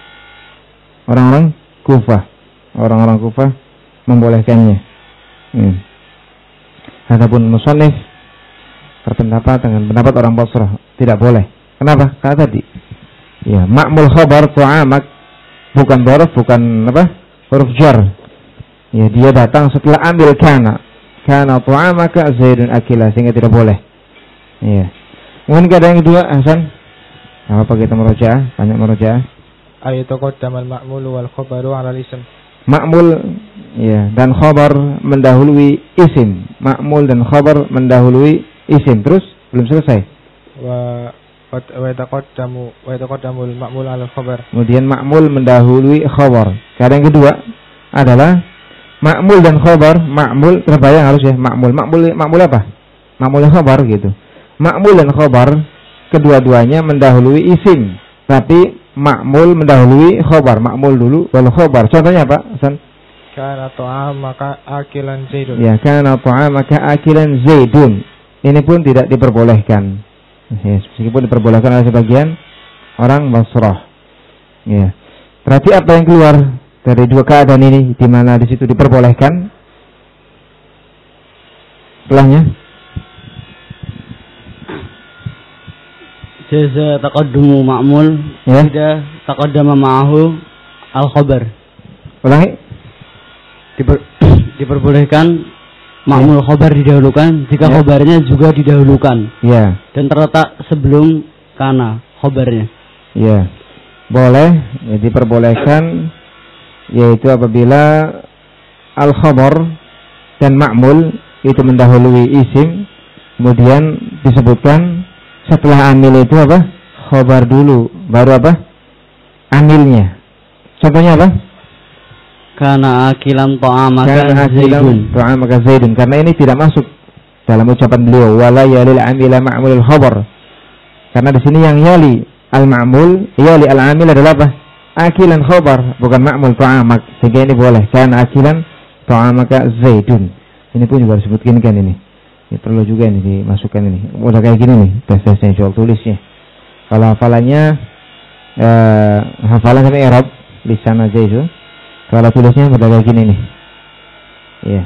Kufah. Orang-orang Kufah membolehkannya. Adapun musannif berpendapat dengan pendapat orang Basrah, tidak boleh. Kenapa? Karena tadi ya, ma'mul khabar tu'amak, bukan dzarf, bukan apa? Huruf jar. Ya, dia datang setelah ambil kana tu'amaka Zaidun akila, sehingga tidak boleh. Ya. Mungkin ada yang kedua, Hasan. Apa kita merojaah? Banyak merojaah. Ayatu qaddamal ma'mul wal khabaru 'ala al-ism. Ma'mul ya, dan khabar mendahului isim. Ma'mul dan khabar mendahului isim. Terus belum selesai. Wa yataqaddamul ma'mul 'ala al-khabar. Kemudian ma'mul mendahului khabar. Cara yang kedua adalah ma'mul dan khabar. Ma'mul terbayang harus ya, ma'mul apa? Ma'mul khabar gitu. Ma'mul dan khabar kedua-duanya mendahului isim, tapi ma'mul mendahului khobar. Ma'mul dulu baru khobar. Contohnya apa, Hasan? Kana ta'amaka akilan Zaidun. Ya, kana ta'amaka akilan Zaidun. Ini pun tidak diperbolehkan. Ya, meskipun diperbolehkan oleh sebagian orang Basrah. Ya. Berarti apa yang keluar dari dua keadaan ini, di mana di situ diperbolehkan? Setelahnya jaza taqaddumu ma'mul, ya, tidak taqaddama ma'ahu al-khabar. Ulangi. Diperbolehkan ma'mul khabar didahulukan jika khabarnya juga didahulukan. Ya. Dan terletak sebelum kana khabarnya. Ya. Boleh, ya, diperbolehkan, yaitu apabila al-khabar dan ma'mul itu mendahului isim, kemudian disebutkan setelah amil itu apa? Khobar dulu, baru apa? Amilnya. Contohnya apa? Kana akilan ta'amaka Zaidun. Karena ini tidak masuk dalam ucapan beliau, wala yalil amila ma'mulil khabar. Karena di sini yang yali al-ma'mul, yali al-amil adalah apa? Akilan khabar, bukan ma'mul ta'amak. Sehingga ini boleh. Kana akilan ta'amaka Zaidun. Ini pun juga disebutkan kan ini. Ini perlu juga ini dimasukkan ini. Udah kayak gini nih tes-tesnya soal tulisnya. Kalau hafalannya hafalan sampai i'rab lisan aja itu. Kalau tulisnya udah kayak gini nih. Iya.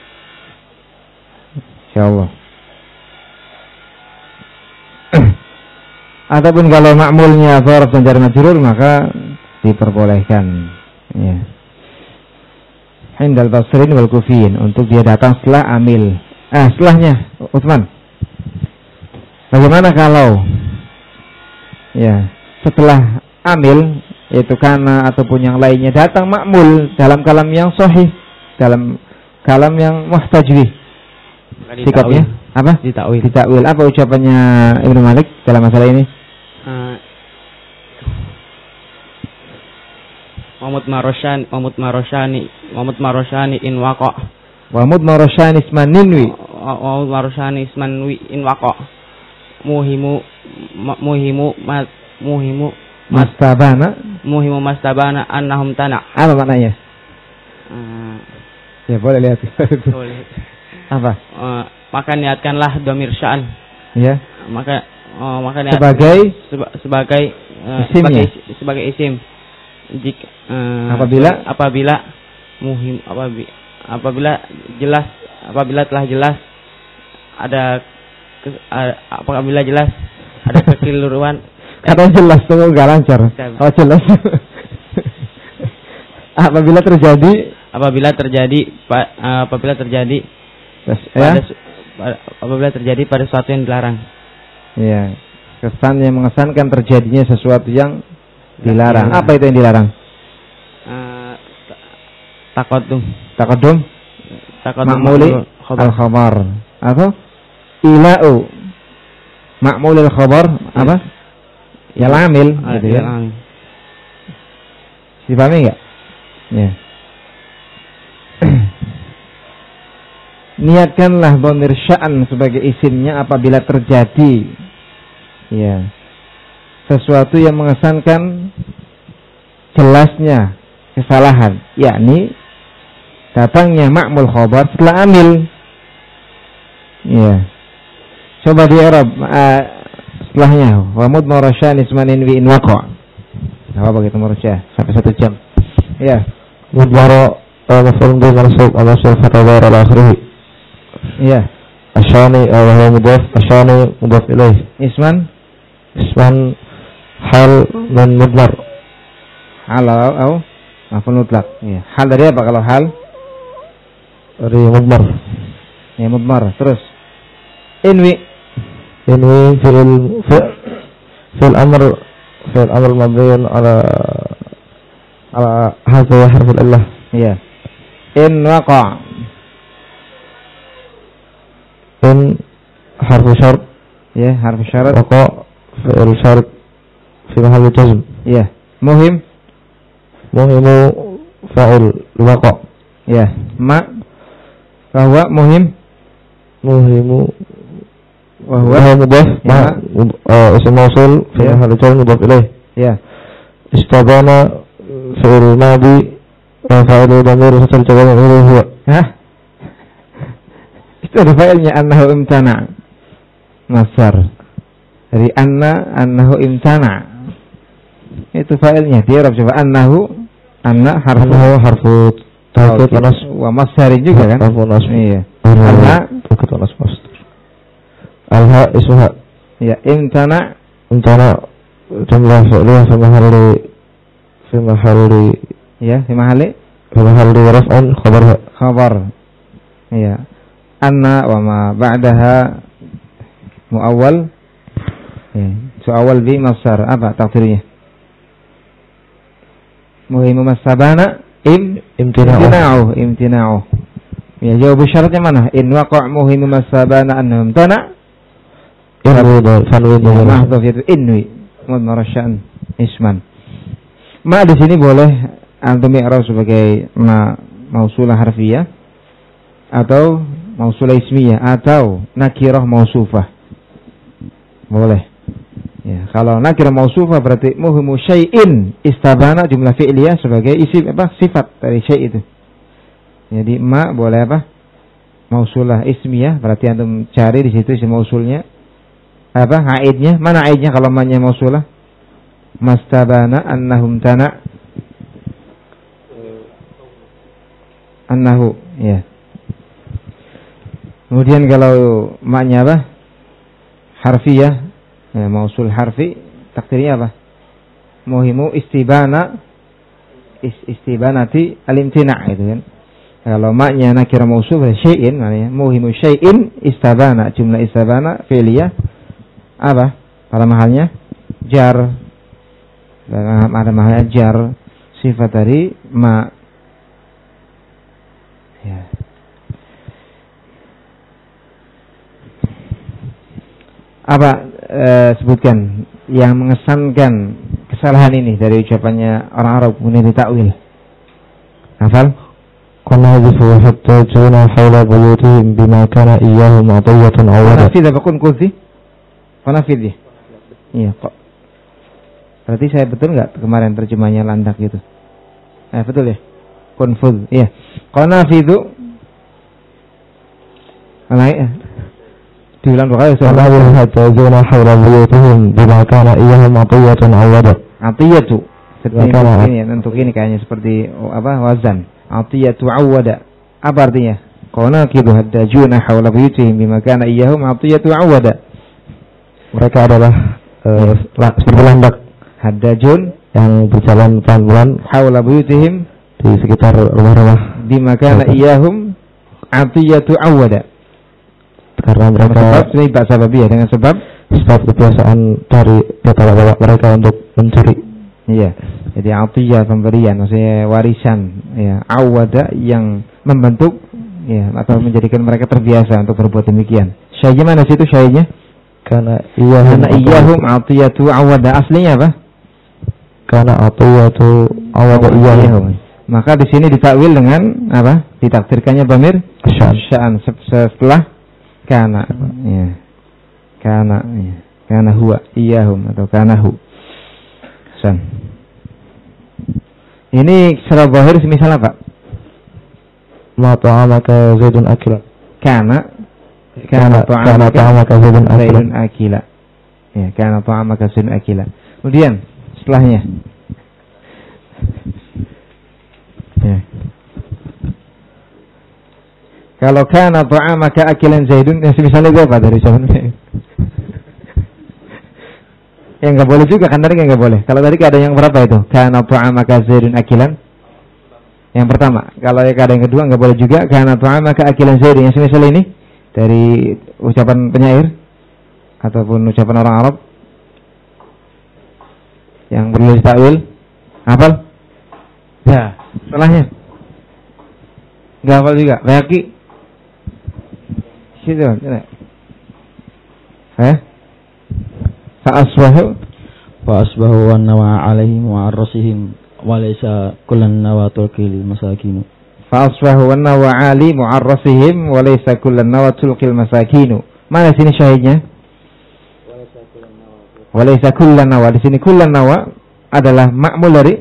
Insyaallah. Ataupun kalau ma'mulnya dzarf dan jar majrur maka diperbolehkan. Ya. Indal basrin wal kufiyin, untuk dia datang setelah amil. Setelahnya, Utsman. Bagaimana kalau ya, setelah amil, yaitu kana ataupun yang lainnya datang ma'mul dalam kalam yang sahih, dalam kalam yang muhtajwih. Sikapnya apa? Ditakwil. Apa ucapannya Ibnu Malik dalam masalah ini? Mahmud Maroshani in waqa. Mahmud Maroshani ismaninwi. Mahmud Maroshani ismanwi in waqa. Muhimu mastabana annahum tana. Apa maknanya? Ya boleh lihat. Apa? Maka niatkanlah dhamir sya'an. Ya. Maka sebagai isim. Jika apabila telah jelas ada kekeliruan. Kata jelas tuh enggak lancar. Oh jelas. Apabila terjadi pada sesuatu yang dilarang. Iya. Kesan yang mengesankan terjadinya sesuatu yang dilarang. Apa itu yang dilarang? Taqaddum ma'muli al-khabar atau ila'u ma'muli al-khabar apa? Ya lamil gitu ya. Dipahami enggak? Ya. Niatkanlah dhamir sya'an sebagai isimnya apabila terjadi ya sesuatu yang mengesankan jelasnya kesalahan, yakni datangnya ma'mul khabar setelah amil. Ya. Coba di Arab setelahnya wa mudmarasyan ismanin wi in waqa. Apa begitu mursyah sampai 1 jam. Ya. Mudmara maf'ul bi mansub ala sifat dhar al akhirih. Ya. Asyani wa huwa mudaf, asyani mudaf ilaih. Isman hal dan mudmar. Hal atau maf'ul mutlaq. Ya. Hal dari apa kalau hal? Dari mudmar. Ya mudmar. Terus inwi fi'il amr mabniun ala hadha harful illah. Ya. In waqa. In harfu syart. Ya, harfu syarat. Waqa fi'il syart fi mahalli jazm. Ya. Muhimu fa'il waqa. Ya. Bahwa muhimu wa huwa mudaf ism mausul fi mahalli jar mudaf ilaih. Ya. Istabana fi'il madi wa fa'ilu dhamir mustatir jawab huwa. Hah? Itu ada fa'ilnya annahu imtana. Masdar. Dari annahu imtana. Itu fa'ilnya. Di Arab coba anna harfu taukid anas wa masdarin juga kan? Harfu nas. Iya. Anna taukid anas masdar. Alha ismuha. Ya, imtana jumlah fi'liyah fi mahalli raf'an khabar. Iya. Anna wa ma ba'daha muawwal. Ya, su'awwal bi masdar. Apa takdirnya? Muhimu masabana imtina'u. Ya, jawab syaratnya mana? In waqa' muhimu masabana annahum tana. Mahdhuf itu inwi mudmarasyan isman. Ma di sini boleh antum i'rab sebagai mausulah harfiyah atau mausulah ismiyah atau nakirah mausufah. Boleh. Ya, kalau nakirah mausufah berarti muhimu syai'in istabana jumlah fi'liyah sebagai isim sifat dari syai' itu. Jadi ma boleh mausulah ismiyah berarti antum cari di situ isim mausulnya. Aidnya? Mana aidnya kalau ma-nya mausulah? Mastabana annahum tana. Annahu, ya. Kemudian kalau ma-nya harfiyah, ya, mausul harfi, takdirnya muhimu istibanati alimtina itu kan. Kalau ma-nya nakira mausul syai'in, maknanya muhimu syai'in istabana, jumlah istabana fi'liyah pada mahalnya jar, pada mahalnya jar sifat dari ma. Ya. Sebutkan yang mengesankan kesalahan ini dari ucapannya orang Arab kemudian ditakwil. Hafal? Qala hadithu hatta juna hawla buyutihim bima kana iyyahum atiyatan awwada. Tidak bakun kuzi. Qanafid ya? Iya kok. Berarti saya betul nggak kemarin terjemahnya landak gitu? Betul ya? Konfuz. Iya. Qanafidu. Diulang 2 kali. Qala hatajuna hawla buyutihim bima kana iyyahum atiyatan awwada. Atiyatu. Untuk ini kayaknya seperti wazan. Atiyatu awwada. Apa artinya? Qanafidu hatajuna hawla buyutihim bima kana iyyahum atiyatu awwada. Mereka adalah seperti landak hadajun yang berjalan pelan-pelan haula buyutihim di sekitar rumah-rumah bima kana iyyahum atiyatu awwada. Karena mereka dengan sebab kebiasaan dari bapak-bapak mereka untuk mencuri. Iya. Jadi atiyah pemberian, maksudnya warisan, ya, awwada yang membentuk ya atau menjadikan mereka terbiasa untuk berbuat demikian. Syai'nya mana situ syai'nya? Karena iyahum atiyatu awada. Aslinya apa? Karena atiyatu awada iyahum. Maka di sini ditakwil dengan apa? Ditakdirkannya dhamir sya'an setelah kana. Ya. Kana, ya. Kana huwa iyahum atau kanahu. San. Ini secara zahir semisal apa? ma ta'amaka Zaidun akila. Kana ta'amaka Zaidun akila. Ya, kana ta'amaka Zaidun akila. Kemudian setelahnya. Ya. Kalau kana ta'amaka akilan Zaidun, yang misalnya itu apa dari zaman? Yang nggak boleh juga kan, tadi nggak boleh. Kalau tadi ada yang berapa itu? Kana ta'amaka Zaidun akilan. Yang pertama. Kalau ada yang kedua nggak boleh juga. Kana ta'amaka akilan Zaidun. Yang semisal ini dari ucapan penyair ataupun ucapan orang Arab yang perlu ditakwil. Hafal? Ya. Setelahnya nggak hafal juga. Bayaki. Situ. Fa'asbahu wa nawa alaihim wa arrasihim wa laysa kullan nawa tulqil masakin. Fa'asbahu wa nawa ali mu'arrasihim wa laysa kullan nawa tulqil masakin. Mana sini syahidnya? Wa laysa kullan nawa. Di sini kullan nawa adalah ma'mul dari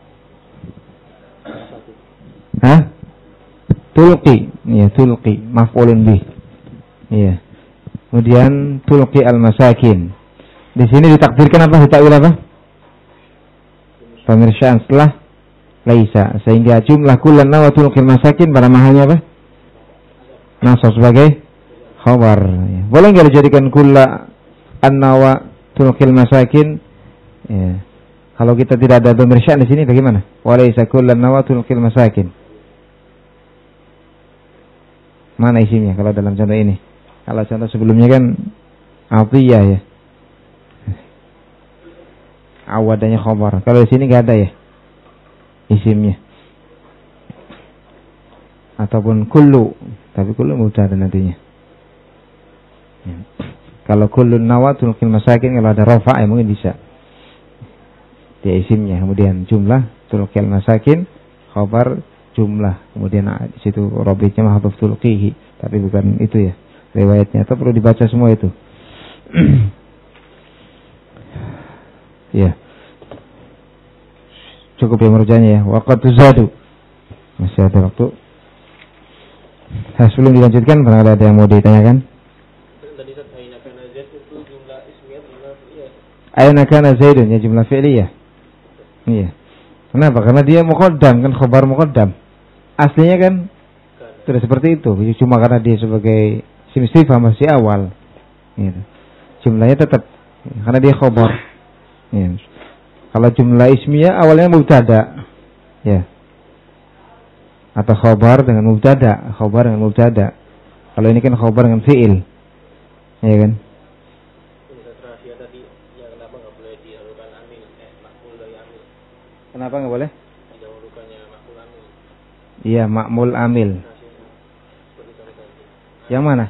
tulqi. Iya, tulqi maf'ulun bih. Iya. Kemudian tulqi al-masakin. Di sini ditakdirkan apa? Ditakwil apa? Pemirsaan setelah laisa, sehingga jumlah kullan nawa tulqil masakin pada mahalnya apa? Nasab sebagai khabar. Ya. Boleh enggak dijadikan kulla an-nawa tulqil masakin? Ya. Kalau kita tidak ada pemirsaan di sini bagaimana? Walaisa kullan nawa tulqil masakin. Mana isimnya kalau dalam contoh ini? Kalau contoh sebelumnya kan atiyah ya. Awadanya khabar. Kalau di sini nggak ada ya isimnya. Ataupun kullu, tapi kullu mubtada nantinya. Ya. Kalau kullu nawatul qil masakin, kalau ada rafa ya mungkin bisa. Dia isimnya, kemudian jumlah tulqil masakin, khabar jumlah, kemudian di situ robitnya mahdhuf tulqihi, tapi bukan itu ya riwayatnya, atau perlu dibaca semua itu. Ya. Cukup ya merujanya ya. Waqtu zadu. Masih ada waktu. Sebelum dilanjutkan, barangkali ada yang mau ditanyakan? Tadi aina kana zaid itu jumlah ismiyah jumlah fi'liyah. Aina kana zaidun ya jumlah fi'liyah. Iya. Kenapa? Karena dia muqaddam kan, khabar muqaddam. Aslinya kan tidak seperti itu. Cuma karena dia sebagai isim istifham masih awal. Gitu. Jumlahnya tetap karena dia khabar. Ya. Kalau jumlah ismiyah awalnya mubtada, ya, atau khabar dengan mubtada, khabar dengan mubtada. Kalau ini kan khabar dengan fiil, ya kan? Kenapa nggak boleh dihurufkan amil? Makmul dari amil. Kenapa nggak boleh? Dihurufkannya makmul amil. Iya, makmul amil. Yang mana?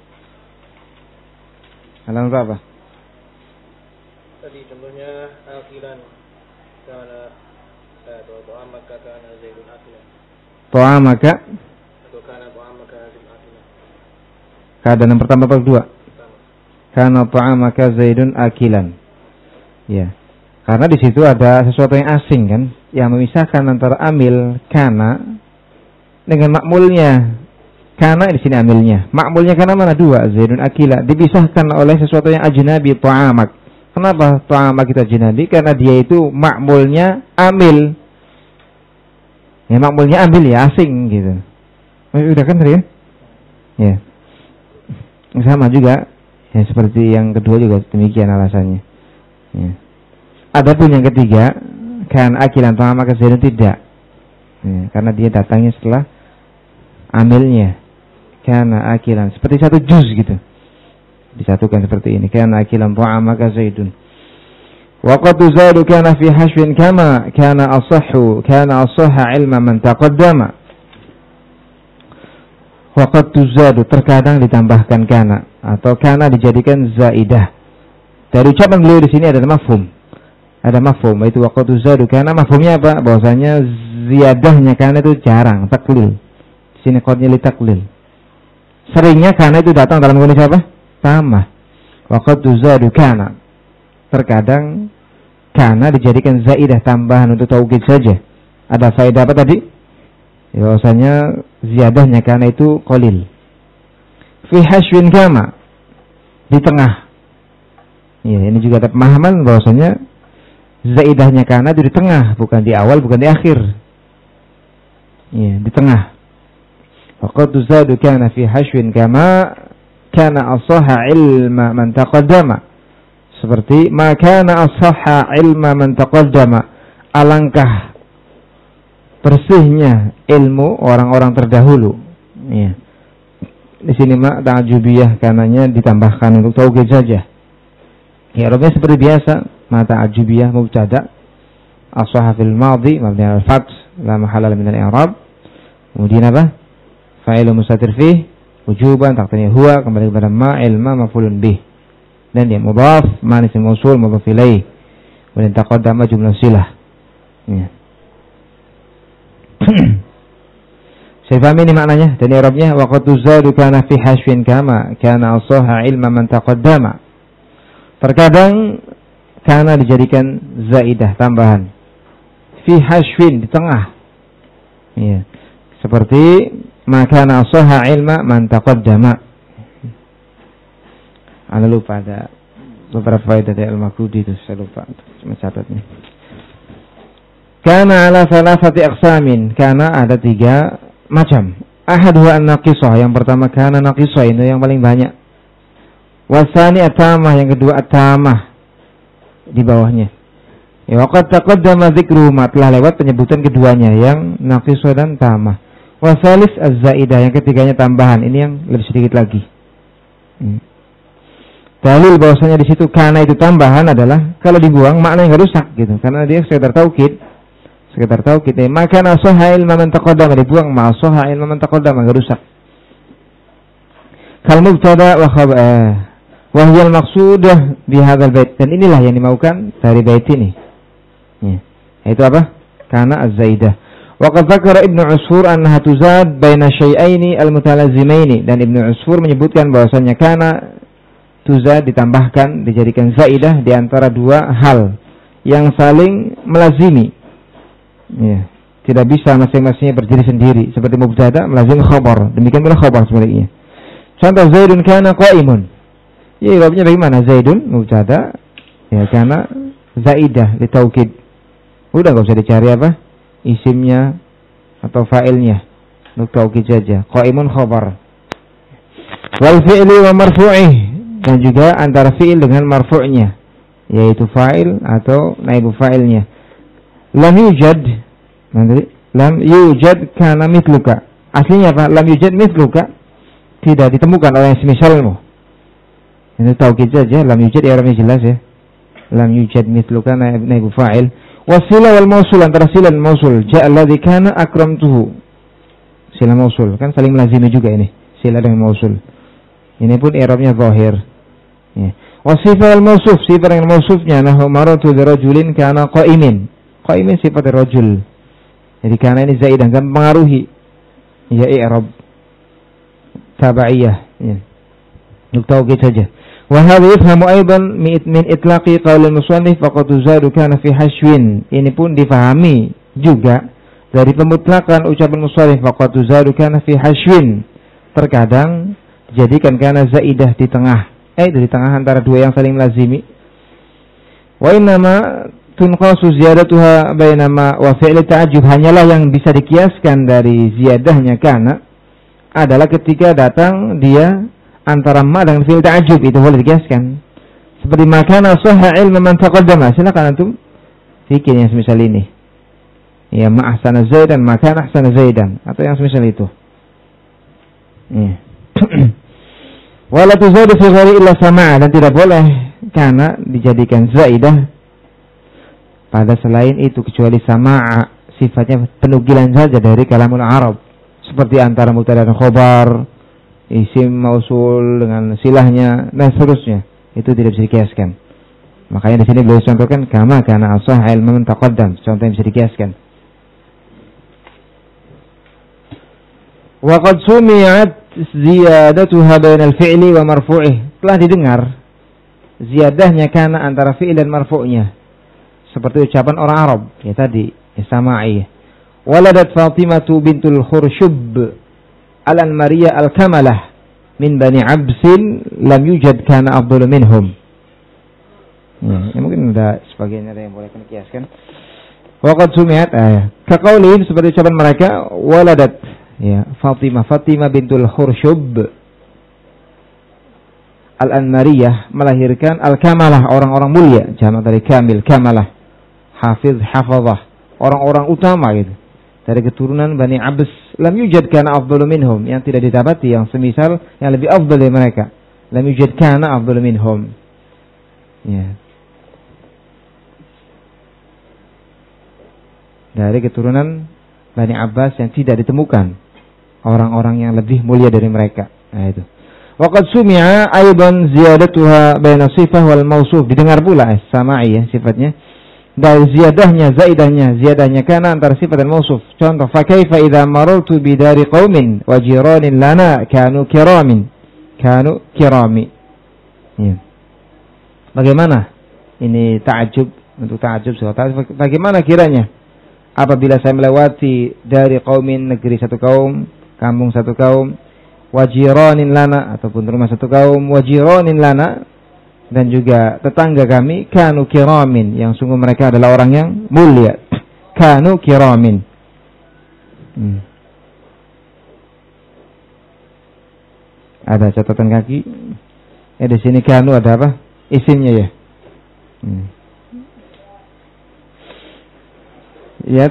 Halaman berapa? Tadi contohnya akhiran kana ta'amaka kana zaidun akila. Ta'amaka Atau kana ta'amaka zaidun akila. Keadaan yang pertama atau kedua? Kana ta'amaka zaidun akilan. Ya. Karena di situ ada sesuatu yang asing kan, yang memisahkan antara amil kana dengan makmulnya. Kana di sini amilnya. Makmulnya kana mana? Dua, zaidun akila. Dipisahkan oleh sesuatu yang ajnabi, ta'amak. Kenapa ta'amak kita ajnabi? Karena dia itu makmulnya amil. Ya makmulnya amil ya, asing gitu. Udah kan tadi kan? Ya. Sama juga ya, seperti yang kedua juga demikian alasannya. Ya. Adapun yang ketiga, kan akilan ta'amak zaidun tidak. Ya, karena dia datangnya setelah amilnya. Kana akilan seperti satu juz gitu. Disatukan seperti ini. Kana akilan ta'amaka zaidun. Wa qad tuzadu kana fi hashwin kama kana asahha ilma man taqaddama. Wa qad tuzadu terkadang ditambahkan kana atau kana dijadikan zaidah. Dari ucapan beliau di sini ada mafhum. Ada mafhum, itu wa qad tuzadu kana, mafhumnya apa? Bahwasanya ziyadahnya kana itu jarang, taklil. Di sini qadnya li taklil. Seringnya kana itu datang dalam kondisi apa? Tambah. Waqad tuzadu kana. Terkadang kana dijadikan zaidah, tambahan untuk taukid saja. Ada faedah apa tadi? Bahwasanya ziyadahnya kana itu qalil. Fi hashwin kama, di tengah. Ya, ini juga ada pemahaman bahwasanya zaidahnya kana itu di tengah, bukan di awal, bukan di akhir. Ya, di tengah. Faqad tuzadu kana fi hashwin kama kana ashaha ilma man taqaddama. Seperti ma kana ashaha ilma man taqaddama, alangkah bersihnya ilmu orang-orang terdahulu. Ya. Di sini mak ta'ajubiyah karenanya ditambahkan untuk taukid saja. I'rabnya seperti biasa, ma ta'ajubiyah mubtada, ashaha fil madhi mabni al fath la mahalla min al i'rab. Kemudian apa? Fa'il mustatir fih wujuban taqdirnya huwa, kembali kepada ma ilma maf'ulun bih. Dan dia mudhaf, ma isim mausul mudhaf ilaih. Kemudian taqaddama jumlah silah. Ya. Saya pahami ini maknanya dan i'rabnya wa qad tuzadu kana fi hashwin kama kana asaha ilma man taqaddama. Terkadang kana dijadikan zaidah tambahan. Fi hashwin di tengah. Ya. Seperti maka kana asaha ilma man taqaddama. Ana lupa ada beberapa faedah dari Al-Maghudi itu saya lupa mencatatnya. Kana ala salasati aqsamin, kana ada 3 macam. Ahaduha an-naqisah, yang pertama kana naqisah, itu yang paling banyak. Wasani at-tamah, yang kedua at-tamah di bawahnya. Ya waqad taqaddama dzikruhuma, telah lewat penyebutan keduanya yang naqisah dan tamah. Wasalis az-zaidah, yang ketiganya tambahan, ini yang lebih sedikit lagi. Dalil bahwasanya di situ kana itu tambahan adalah kalau dibuang maknanya enggak rusak gitu, karena dia sekedar taukid. Sekitar tahu kita maka nasoha ilma man taqaddama, dibuang ma soha ilma man taqaddama, enggak rusak. Kal mubtada wa khabar wa hiya al maqsudah bi hadzal bait, dan inilah yang dimaukan dari bait ini. Ya. Itu apa? Kana az-zaidah. Wa qad dzakara Ibnu Usfur annaha tuzad baina syai'aini al-mutalazimaini, dan Ibnu Usfur menyebutkan bahwasanya kana tuzad ditambahkan, dijadikan zaidah di antara 2 hal yang saling melazimi. Ya, tidak bisa masing-masingnya berdiri sendiri, seperti mubtada melazim khabar, demikian pula khabar sebaliknya. Contoh Zaidun kana qaimun. Ya, i'rabnya bagaimana? Zaidun mubtada, ya kana zaidah li taukid. Udah enggak usah dicari apa? Isimnya atau fa'ilnya. Untuk taukid saja. Qaimun khabar. Wal fi'li wa marfu'ih, dan juga antara fi'il dengan marfu'nya, yaitu fa'il atau naibu fa'ilnya. Lam yujad, lam yujad kana mithluka. Aslinya apa? Lam yujad mithluka, tidak ditemukan oleh semisalmu. Ini taukid saja. Lam yujad ya orangnya jelas ya. Lam yujad mithluka naibu fa'il. Wasilah wal mausul, antara sila dan mausul. Ja'alladzi kana akramtuhu. Sila mausul kan saling melazimi juga ini. Sila dengan mausul. Ini pun i'rabnya zahir. Ya. Wasifah wal mausuf, sifat dengan mausufnya nahu maratu lirajulin kana qaimin. Qaimin sifat rajul. Jadi karena ini zaidah kan mengaruhi ya i'rab tabaiyah ya. Untuk taukid saja. Wa hadha yafhamu aidan min itlaqi qaul al-musannif faqad tuzadu kana fi hashwin. Ini pun difahami juga dari pemutlakan ucapan musannif faqad tuzadu kana fi hashwin. Terkadang dijadikan kana zaidah di tengah. Di tengah antara 2 yang saling lazimi. Wa innama tunqasu ziyadatuha bainama wa fi'l ta'ajjub, hanyalah yang bisa dikiaskan dari ziyadahnya kana adalah ketika datang dia antara ma dan fi'l ta'ajjub, itu boleh dikiaskan. Seperti makana sahha ilma man taqaddama, silakan antum bikin yang semisal ini. Ya ma ahsana zaidan makana ahsana zaidan, atau yang semisal itu. Ya. Wala tuzadu fi ghairi illa sama', dan tidak boleh kana dijadikan zaidah pada selain itu kecuali sama', sifatnya penukilan saja dari kalamul Arab, seperti antara mubtada dan khabar, isim mausul dengan silahnya dan seterusnya, itu tidak bisa dikiaskan. Makanya di sini beliau contohkan kama kana asah ilman taqaddam, contoh yang bisa dikiaskan. Wa qad sumi'at ziyadatuha bainal fi'li wa marfu'ih, telah didengar ziyadahnya kana antara fi'il dan marfu'nya, seperti ucapan orang Arab ya tadi, ya sama'i. waladat Fatimatu bintul Khurshub al-Anmariyah al-Kamalah min Bani Absin lam yujad kana afdalu minhum. Ya, mungkin ada sebagian ada yang boleh kena kiaskan. Waqad sumi'at kaqaulihim, seperti ucapan mereka, waladat ya Fatimah bintul Khurshub al-Anmariyah melahirkan al-Kamalah, orang-orang mulia, jamak dari kamil, Kamalah, hafiz, hafazah, orang-orang utama gitu. Dari keturunan Bani Abs, lam yujad kana afdalu minhum, yang tidak didapati yang semisal yang lebih afdal dari mereka. Lam yujad kana afdalu minhum. Ya. Dari keturunan Bani Abbas yang tidak ditemukan orang-orang yang lebih mulia dari mereka. Nah itu. Waqad sumi'a aidan ziyadatuha baina sifah wal mausuf, didengar pula sama'i ya sifatnya. Dari ziyadahnya kana antara sifat dan mausuf. Contoh, fa kaifa idza marartu bi dari qaumin wa jiranin lana kanu kirami. Ya. Bagaimana? Ini ta'ajub, untuk ta'ajub suatu. Bagaimana kiranya apabila saya melewati dari qaumin, negeri satu kaum, kampung satu kaum, wa jiranin lana, ataupun rumah satu kaum, wa jiranin lana, dan juga tetangga kami, kanu kiramin, yang sungguh mereka adalah orang yang mulia. Kanu kiramin. Ada catatan kaki. Di sini kanu ada apa? Isimnya ya. Lihat.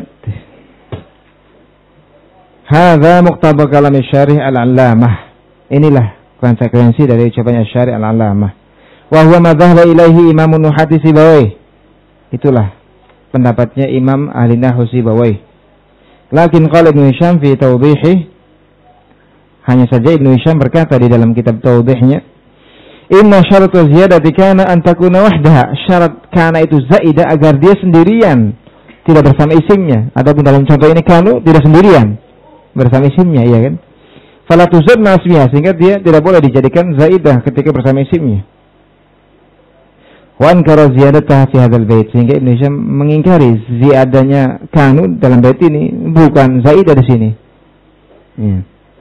Hadza muqtaba kalam syarih al-allamah. Inilah konsekuensi dari ucapan syarih al-allamah. Wa huwa ma dhahaba ilaihi Imam Nuhati Sibawayh. Itulah pendapatnya Imam ahli nahwu Sibawayh. Lakin qala Ibnu Hisham fi tawdihih, hanya saja Ibnu Hisham berkata di dalam kitab tawdihnya, inna syaratu ziyadati kana an takuna wahdaha. Syarat kana itu zaidah agar dia sendirian, tidak bersama isimnya. Adapun dalam contoh ini kanu tidak sendirian, bersama isimnya, iya kan? Fala tuzad ma ismiha, sehingga dia tidak boleh dijadikan zaidah ketika bersama isimnya. Wa ankara ziyadataha fi hadzal bait, sehingga Ibnu Hisham mengingkari ziyadahnya kanu dalam bait ini, bukan zaidah di sini. Ya.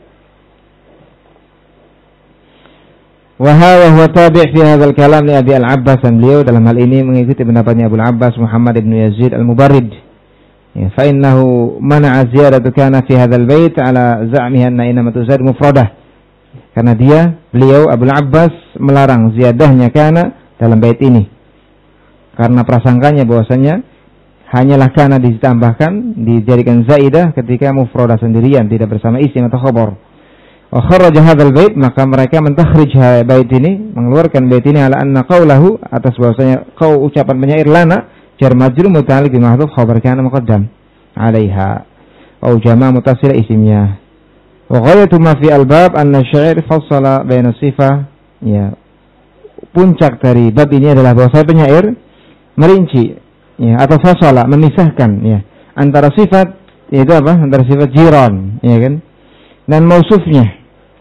Wa huwa tabi' fi hadzal kalam li Abi al-Abbas, dan beliau dalam hal ini mengikuti pendapatnya Abu al-Abbas Muhammad ibn Yazid al-Mubarrid. Ya, fa innahu mana'a ziyadatu kana fi hadzal bait ala za'mihi anna inamatu zaid mufradah. Karena beliau Abu al-Abbas melarang ziyadahnya kana dalam bait ini, karena prasangkanya bahwasanya hanyalah kana ditambahkan, dijadikan zaidah ketika mufradah sendirian, tidak bersama isim atau khabar. Wa kharaja hadzal bait, maka mereka mentakhrij bait ini, mengeluarkan bait ini ala anna qaulahu, atas bahwasanya ucapan penyair lana jar majrur muta'alliq bi mahdhuf khabar kana muqaddam 'alaiha au jama' muttasil isimnya. Wa ghayatu ma fi al-bab anna syair fassala baina sifah, ya, puncak dari bab ini adalah bahwa penyair merinci, ya, atau fasala, memisahkan, ya, antara sifat, yaitu apa? Antara sifat jiran, ya kan, dan mausufnya,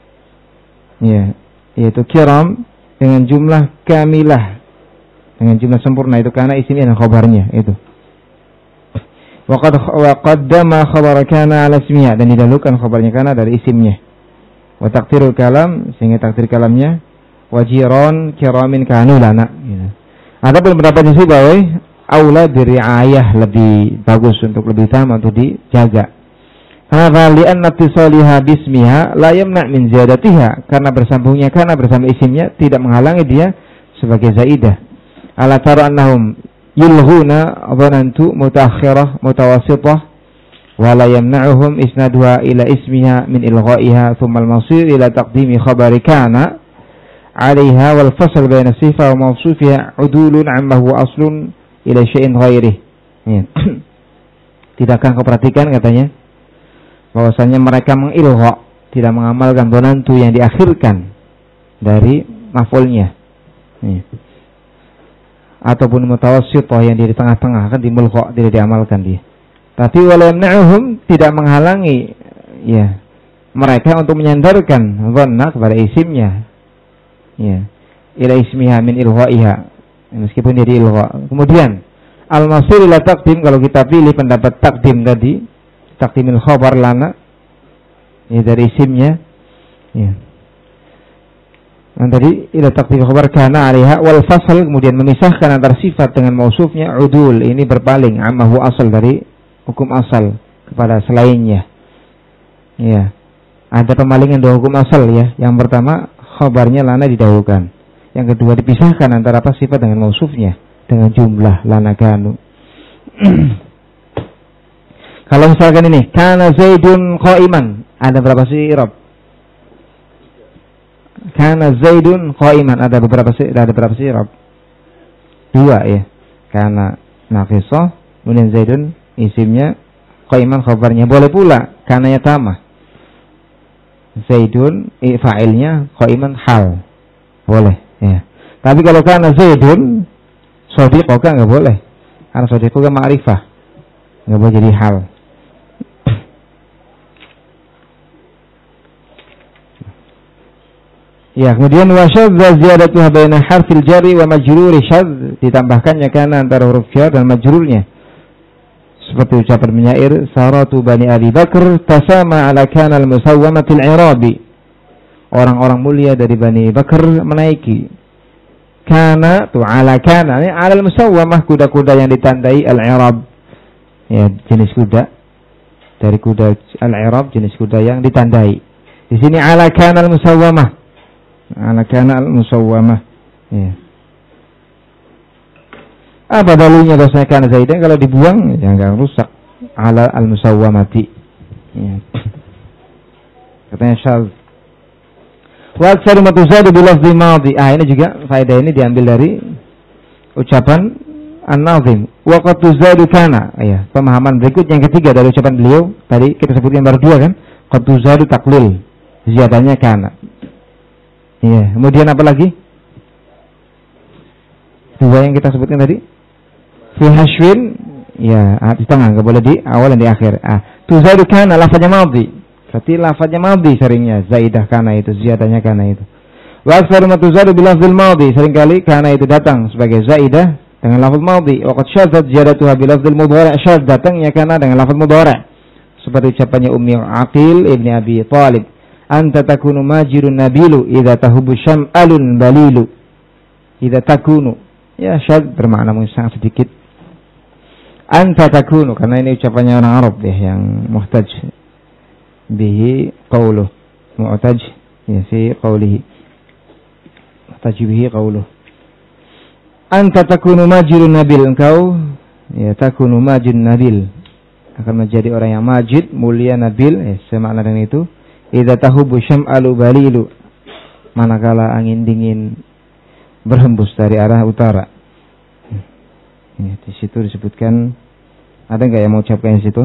ya, yaitu kiram dengan jumlah kamilah, dengan jumlah sempurna, itu karena isimnya dan khabarnya itu. Wa qaddama khabar kana ala ismiha, dan didahulukan khabarnya kana dari isimnya. Wa taqdirul kalam, sehingga takdir kalamnya wajiron kiramin kanu lana. Adapun pendapatnya Sibawayh, aula diriayah, lebih bagus, untuk lebih utama untuk dijaga. Karena li'anna ittisaliha bismiha la yamna' min ziyadatiha, karena bersambungnya kana bersama isimnya tidak menghalangi dia sebagai zaidah. Ala tara annahum yulghuna dhanantu mutaakhirah mutawassithah wa la yamna'uhum isnaduha ila ismiha min ilghaiha thumma al-masir ila taqdimi khabari kana 'alaiha wal fasl baina sifah wa mawsufiha 'udulun 'amma huwa aslun ila syai'in ghairihi. Tidakkah kau perhatikan, katanya, bahwasanya mereka mengilgha, tidak mengamalkan dhanantu yang diakhirkan dari maf'ulnya, ataupun mutawassithah yang di tengah-tengah, kan dimulgha, tidak diamalkan dia. Tapi wala yamna'uhum, tidak menghalangi, ya, mereka untuk menyandarkan dhanna kepada isimnya, ya, ila ismiha min ilghaiha, meskipun dia diilgha. Kemudian al-masir ila taqdim, kalau kita pilih pendapat taqdim tadi, taqdimil khabar lana, ini dari isimnya, ya. Dan tadi ila taqdimil khabar kana 'alaiha wal fasl, kemudian memisahkan antara sifat dengan mausufnya, udul, ini berpaling amahu asal, dari hukum asal kepada selainnya. Ya. Ada pemalingan dua hukum asal ya. Yang pertama khabarnya lana didahulukan. Yang kedua dipisahkan antara apa sifat dengan mausufnya dengan jumlah lana kanu. Kalau misalkan ini kana Zaidun qa'iman, ada berapa sih i'rab? Kana Zaidun qa'iman, ada berapa sih i'rab? Dua ya. Kana naqisah, kemudian Zaidun isimnya, qa'iman khabarnya. Boleh pula kana yatamah. Zaidun fa'ilnya, qa'iman hal. Boleh ya. Tapi kalau kana Zaidun shadiquka enggak boleh. Karena shadiquka ma'rifah. Enggak boleh jadi hal. Ya, kemudian wa syadza ziyadatuha baina harfil jarri wa majruri, syadz ditambahkannya kana antara huruf jar dan majrurnya. Seperti ucapan penyair, saratu bani Abi Bakr tasama ala kana al-musawwamatil i'rabi. Orang-orang mulia dari Bani Bakr menaiki kana tu ala kana, ini ala al-musawwamah, kuda-kuda yang ditandai al-i'rab. Ya, jenis kuda dari kuda al-i'rab, jenis kuda yang ditandai. Di sini ala kana al-musawwamah. Ala kana al-musawwamah. Ya. Apa dalilnya bahwasanya kana Zaidan kalau dibuang ya enggak rusak. Ala al-musawwamati. Ya. Katanya syadz. Wa aktsaru ma tuzadu bi lafdhi madhi. Ini juga faedah ini diambil dari ucapan An-Nazim. Wa qad tuzadu kana. Ya, pemahaman berikut yang ketiga dari ucapan beliau. Tadi kita sebutkan baru dua kan? Qad tuzadu taqlil. Ziyadahnya kana. Iya, kemudian apa lagi? Dua yang kita sebutkan tadi. Fi hashwin, ya, di tengah, enggak boleh di awal dan di akhir. Tuzadu kana lafaznya madhi. Berarti lafaznya madhi seringnya, zaidah kana itu, ziyadahnya kana itu. Wa aktsaru ma tuzadu bil lafzil madhi, seringkali kana itu datang sebagai zaidah dengan lafaz madhi. Wa qad syadzat ziyadatuha bil lafzil mudhari', syadz datangnya kana dengan lafaz mudhari'. Seperti ucapannya Ummi Aqil ibni Abi Thalib, anta takunu majirun nabilu idza tahubu syam'alun balilu. Idza takunu, ya syadz bermakna sangat sedikit. Anta takunu, karena ini ucapannya orang Arab ya, yang muhtaj bihi qawluh, mu'taj ya fi qawlihi, muhtaj bihi qawluh. Anta takunu majirun nabil, engkau ya takunu majirun nabil, akan menjadi orang yang majid, mulia, nabil, ya semakna dengan itu. Idza tahubu syam'alu balilu, manakala angin dingin berhembus dari arah utara. Ya, di situ disebutkan, ada enggak yang mau ucapkan di situ?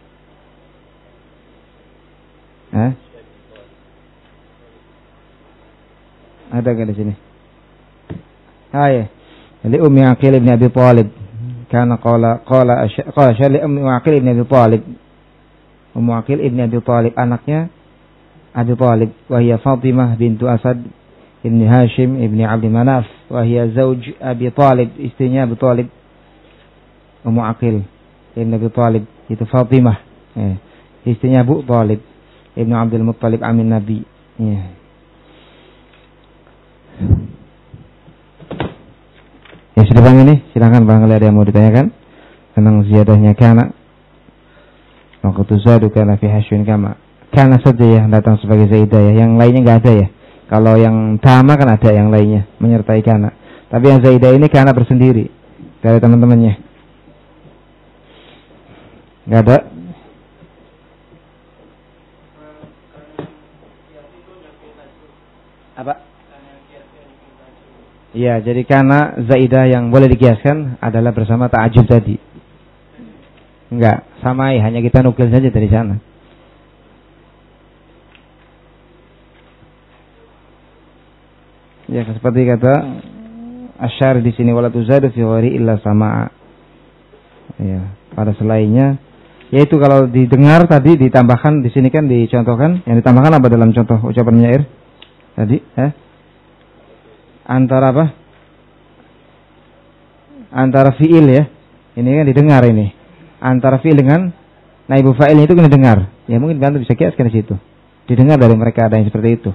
Ada enggak di sini? Ya. Li Ummi Aqil ibn Abi Thalib, karena qala syali Ummi Aqil ibn Abi Thalib. Ummi Aqil ibn Abi Thalib, anaknya Abi Thalib, wa hiya Fatimah bintu Asad ibn Hashim ibn Abd Manaf, wa hiya zauj Abi Thalib, istrinya Abi Thalib. Ummu Aqil ibn Abi Thalib itu Fatimah, ya. Istrinya Abu Thalib ibn Abdul Muttalib amin Nabi, ya. Ya sudah bang, ini silakan bang, kalau ada yang mau ditanyakan tentang ziyadahnya kana. Waktu tuzadu kana fi hashwin kama, kana saja ya datang sebagai zaidah ya, yang lainnya enggak ada ya. Kalau yang tama kan ada yang lainnya menyertai kana, tapi yang zaidah ini kana bersendiri dari teman-temannya. Enggak ada. Apa? Iya, jadi kana zaidah yang boleh dikiaskan adalah bersama ta'ajjub tadi. Enggak, samai, hanya kita nukil saja dari sana. Ya, seperti kata Asy'ari di sini, wala tuzadu fi ghairi illa sama'a. Ya, pada selainnya, yaitu kalau didengar tadi ditambahkan di sini kan dicontohkan, yang ditambahkan apa dalam contoh ucapan penyair tadi? Antara apa? Antara fiil ya. Ini kan didengar ini. Antara fiil dengan naibul fa'il itu kena dengar. Ya mungkin kan bisa kiaskan di situ. Didengar dari mereka ada yang seperti itu.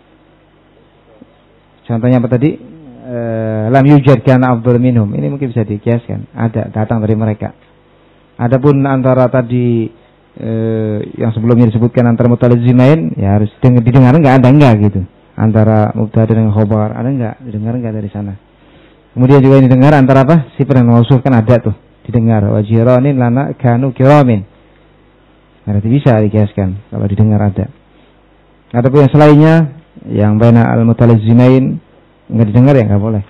Contohnya apa tadi? Lam yujad kana afdal minhum. Ini mungkin bisa dikiaskan. Ada datang dari mereka. Adapun antara tadi yang sebelumnya disebutkan antara mutalazimain, ya harus didengar enggak gitu. Antara mubtada dengan khabar ada enggak? Didengar enggak dari sana? Kemudian juga ini dengar antara apa? Sifat dan mausuf kan ada tuh. Didengar wa jiranin lana kanu kiramin. Berarti bisa dikiaskan kalau didengar ada. Adapun yang selainnya yang baina al-mutalazimain enggak didengar ya enggak boleh.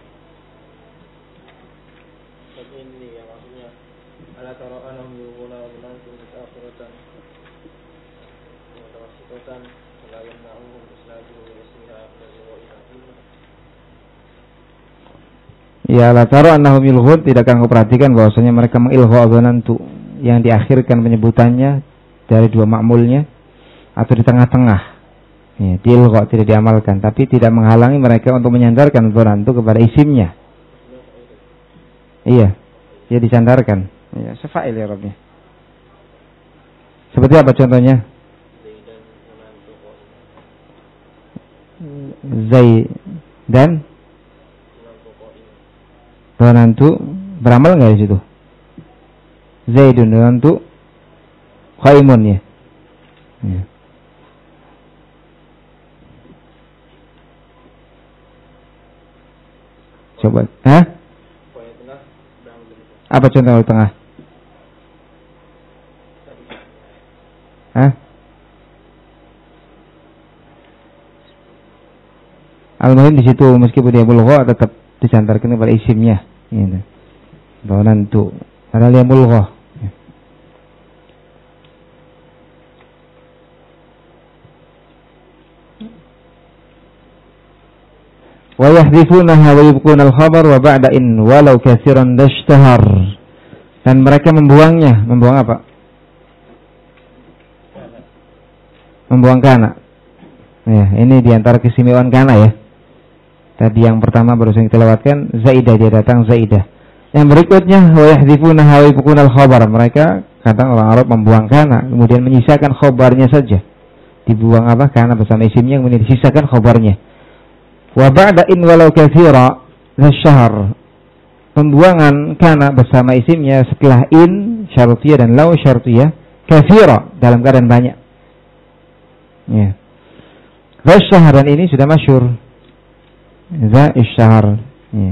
Ya la taru annahum yulghun, tidak akan kau perhatikan bahwasanya mereka mengilgha dhanantu yang diakhirkan penyebutannya dari dua ma'mulnya atau di tengah-tengah. Ya, diilgha tidak diamalkan, tapi tidak menghalangi mereka untuk menyandarkan dhanantu kepada isimnya. Iya, dia disandarkan. Ya, sefa'il ya Rabbnya. Seperti apa contohnya? Zai dan dhanantu beramal nggak di situ? Zaidun dhanantu qaimun ya. Ya. Coba, apa contoh di tengah? Al-muhim di situ meskipun dia mulgha tetap disandarkan kepada isimnya. Gitu. Dhanantu. Padahal dia mulgha. Wa yahdhifunaha wa yubquna al-khabar wa ba'da in walau katsiran dashtahar. Dan mereka membuangnya. Membuang apa? Membuang kana. Ya, ini diantara keistimewaan kana ya. Tadi yang pertama barusan kita lewatkan zaidah, dia datang zaidah. Yang berikutnya wa yahdhifunaha wa yubquna al-khabar. Mereka kadang orang Arab membuang kana, kemudian menyisakan khabarnya saja. Dibuang apa? Kana bersama isimnya, kemudian disisakan khabarnya. Wa ba'da in walau katsira zasyahr. Pembuangan kana bersama isimnya setelah in syartiyah dan law syartiyah katsira dalam keadaan banyak. Ya. Zasyahr dan ini sudah masyhur. Zasyahr. Ya.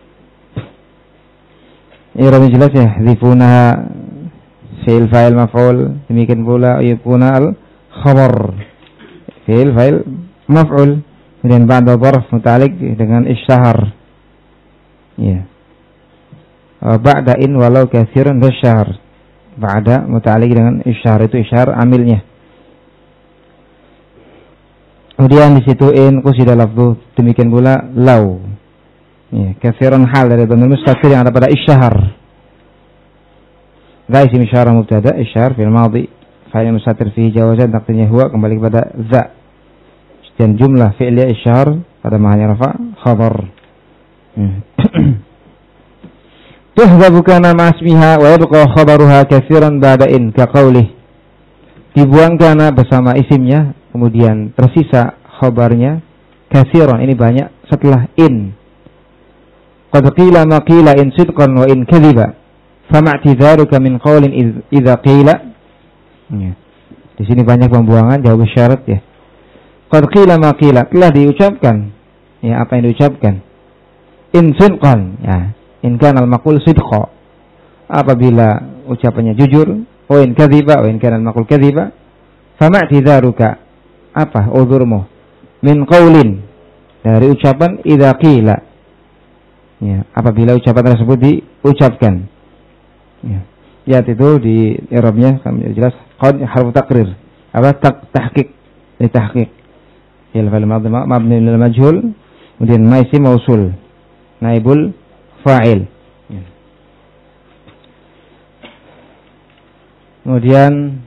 Ini jelas ya, hadifunaha fi'il fa'il maf'ul, demikian pula yubquna al-khabar. Fi'il fa'il maf'ul. Kemudian ba'da dharf muta'alliq dengan isyahar. Ya. Ba'da in walau katsirun dasyahar. Ba'da muta'alliq dengan isyahar, itu isyahar amilnya. Kemudian di situ in qusida lafdhu, demikian pula law. Ya, katsirun hal dari dhamir mustatir yang ada pada isyahar. Za isim isyarah mubtada, isyahar fil madhi, fa'il mustatir fihi jawazan taqdirnya huwa, kembali kepada za. Dan jumlah fi'liya isyar pada mahanya rafa khabar. Tuhzabu kana ma'asmiha wa yabqa khabaruha katsiran ba'da in ka qaulih. Dibuang kana bersama isimnya, kemudian tersisa khabarnya katsiran, ini banyak setelah in. Qad qila ma qila in sidqan wa in kadhiba. Fama'tidharuka min qaulin idza qila. Di sini banyak pembuangan jawab syarat ya. Qad qila ma qila, telah diucapkan ya apa yang diucapkan. In sidqan, ya in kana al-maqul sidqa, apabila ucapannya jujur. Wa in kadhiba, wa in kana al-maqul kadhiba. Fama'tidharuka, apa uzurmu, min qaulin, dari ucapan idza qila, ya apabila ucapan tersebut diucapkan. Ya itu di i'rabnya kami jelas qad harfu taqrir, apa tahqiq, li tahqiq. Fi'il fa'il madhi mabni lil majhul, kemudian ma isim mausul naibul fa'il. Kemudian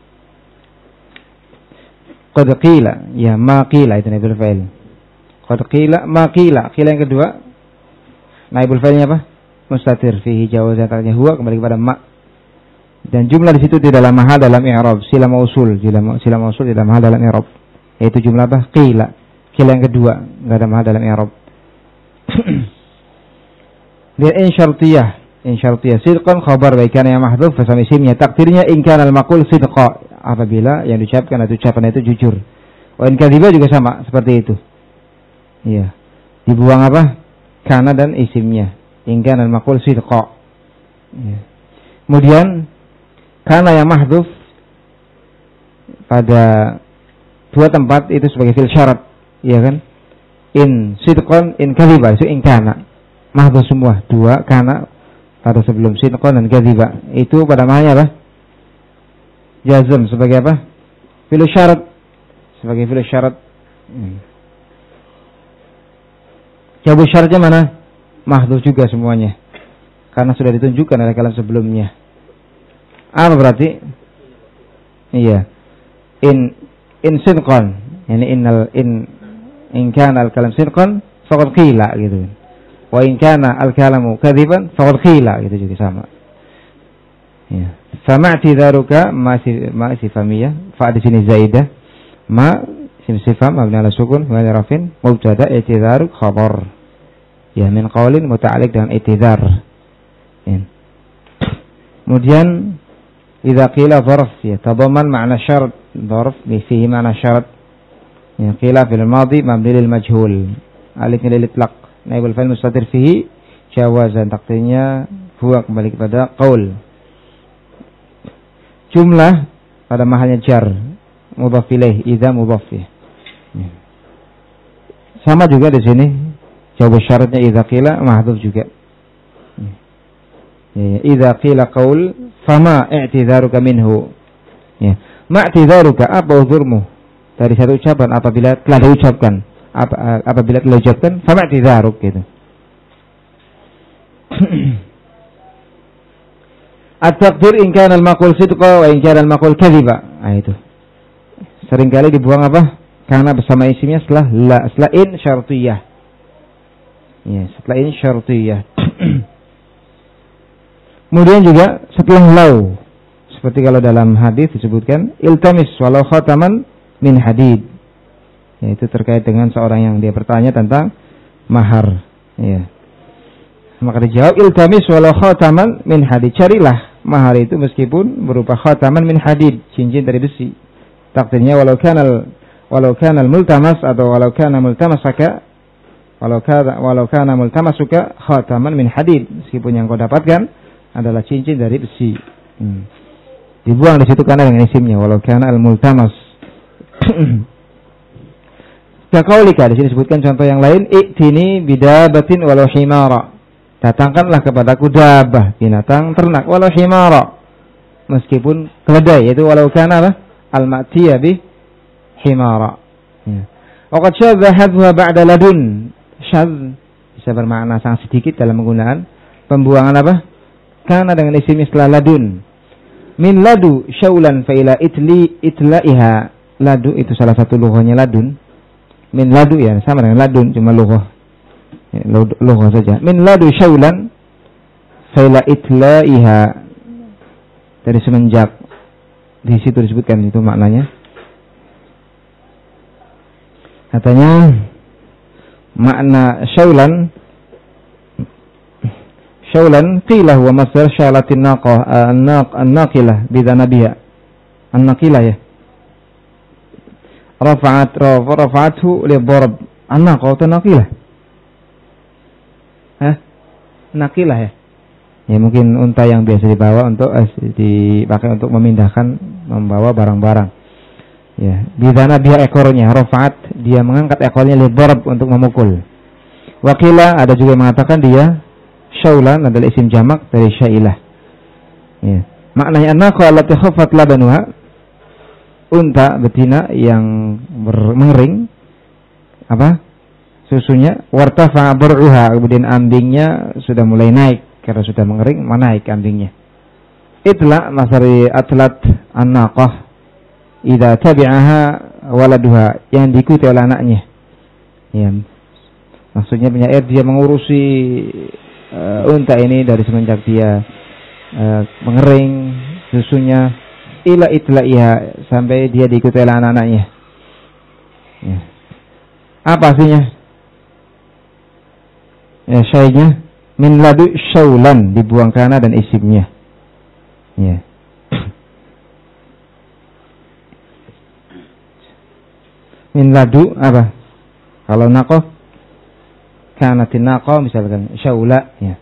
qad qila, ya ma qila itu naibul fa'il. Qad qila ma qila, qila yang kedua naibul fa'ilnya apa? Mustatir fihi jawazan taqdirnya huwa, kembali kepada ma. Dan jumlah di situ tidaklah mahal dalam i'rab. Sila mausul tidak mahal dalam i'rab. Yaitu jumlah apa? Qila. Qila yang kedua, enggak ada mahal dalam i'rab. Dan in syartiyah sidqan khabar wa kana ya mahdhuf fa sama isimnya takdirnya in kana al-maqul sidqa, apabila yang diucapkan atau ucapan itu jujur. Wa in kadhiba juga sama seperti itu. Iya. Dibuang apa? Kana dan isimnya. In kana al-maqul sidqa. Iya. Kemudian kana ya mahdhuf pada dua tempat itu sebagai fil syarat, iya kan? In sidqan, in kadhiba, itu in kana. Mahdhuf semua, dua kana pada sebelum sidqan dan kadhiba. Itu pada mahanya apa? Jazm sebagai apa? Fil syarat. Sebagai fil syarat. Jawab syaratnya mana? Mahdhuf juga semuanya. Karena sudah ditunjukkan oleh kalam sebelumnya. Apa berarti? Iya. In sidqan, yani in kana al-kalam sidqan faqad qila gitu. Wa in kana al-kalamu kadhiban faqad qila gitu juga sama. Ya. Fama'tidharuka ma sifamiyah, fa di sini zaidah. Ma sifam mabni ala sukun wa rafin mubtada i'tidharuk khabar. Ya min qaulin muta'alliq dengan i'tidhar. Ya. Kemudian idza qila dharf ya tadamman ma'na syart, dharf fihi ma'na syart. Ya qila fil madhi mabni lil majhul, alif lil itlaq, naibul fa'il mustatir fihi jawazan, takdirnya huwa kembali kepada qaul. Jumlah pada mahalnya jar, mudhaf ilaih, idza mudhaf. Ya. Sama juga di sini jawab syaratnya idza qila mahdhuf juga. Ya, idza qila qaul fama i'tidharuka minhu. Ya. Ma i'tidharuka, apa uzurmu dari satu ucapan apabila telah diucapkan. Apabila telah diucapkan, fama i'tidharuk gitu. At-taqdir in kana al-maqul sidqa wa in kana al-maqul kadhiba. Nah itu. Seringkali dibuang apa? Karena bersama isimnya setelah in syartiyah. Ya, setelah in syartiyah. Kemudian juga setelah lau, seperti kalau dalam hadis disebutkan iltamis walau khataman min hadid, yaitu terkait dengan seorang yang dia bertanya tentang mahar, ya. Maka dijawab iltamis walau khataman min hadid, carilah mahar itu meskipun berupa khataman min hadid, cincin dari besi. Takdirnya walau kana multamas atau walau kana multamasaka, walau kana multamasuka khataman min hadid, meskipun yang kau dapatkan adalah cincin dari besi. Dibuang di situ karena dengan isimnya walau kana al-multamas. Kaqaulika, di sini disebutkan contoh yang lain, i'tini bidabatin walau himara. Datangkanlah kepadaku dabah, binatang ternak, walau himara, meskipun keledai, yaitu walau kana al-ma'tiya bi himara. Wa qad syadha hadha ba'da ladun. Syadh bisa bermakna sangat sedikit dalam penggunaan pembuangan apa? Karena dengan isim istilah ladun. Min ladu syaulan fa ila itlaiha. Ladu itu salah satu lughahnya ladun. Min ladu ya sama dengan ladun, cuma lughah. Ya, lughah saja. Min ladu syaulan fa ila itlaiha. Dari semenjak, di situ disebutkan itu maknanya. Katanya makna syaulan qila huwa masdar syalatin naqah an-naqilah bidanabiha. An-naqilah ya. Rafa'athu li dharb. An-naqah atau naqilah? Naqilah ya. Ya mungkin unta yang biasa dibawa untuk dipakai untuk membawa barang-barang. Ya, bidanabiha ekornya, rafa'at dia mengangkat ekornya li dharb untuk memukul. Waqila ada juga yang mengatakan dia syaulan adalah isim jamak dari syailah. Ya. Maknanya an-naqa allati khaffat labanuha, unta betina yang mengering apa? Susunya, wartafa bur'uha, kemudian ambingnya sudah mulai naik karena sudah mengering, naik ambingnya. Itulah masari atlat an-naqah idza tabi'aha waladuha, yang diikuti oleh anaknya. Ya. Maksudnya penyair dia mengurusi unta ini dari semenjak dia mengering susunya, ila itlaiha, sampai dia diikuti oleh anak-anaknya. Ya. Apa artinya? Ya, syai'nya min ladu syaulan, dibuang ke anak dan isimnya. Ya. Min ladu apa? Kalau naqah, kanatin naqah misalkan syaula, ya.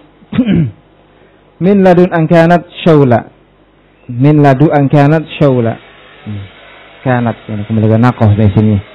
Min ladun an kanat syaula. Min ladu an kanat syaula. Kanat, ini kembali ke naqah dari sini.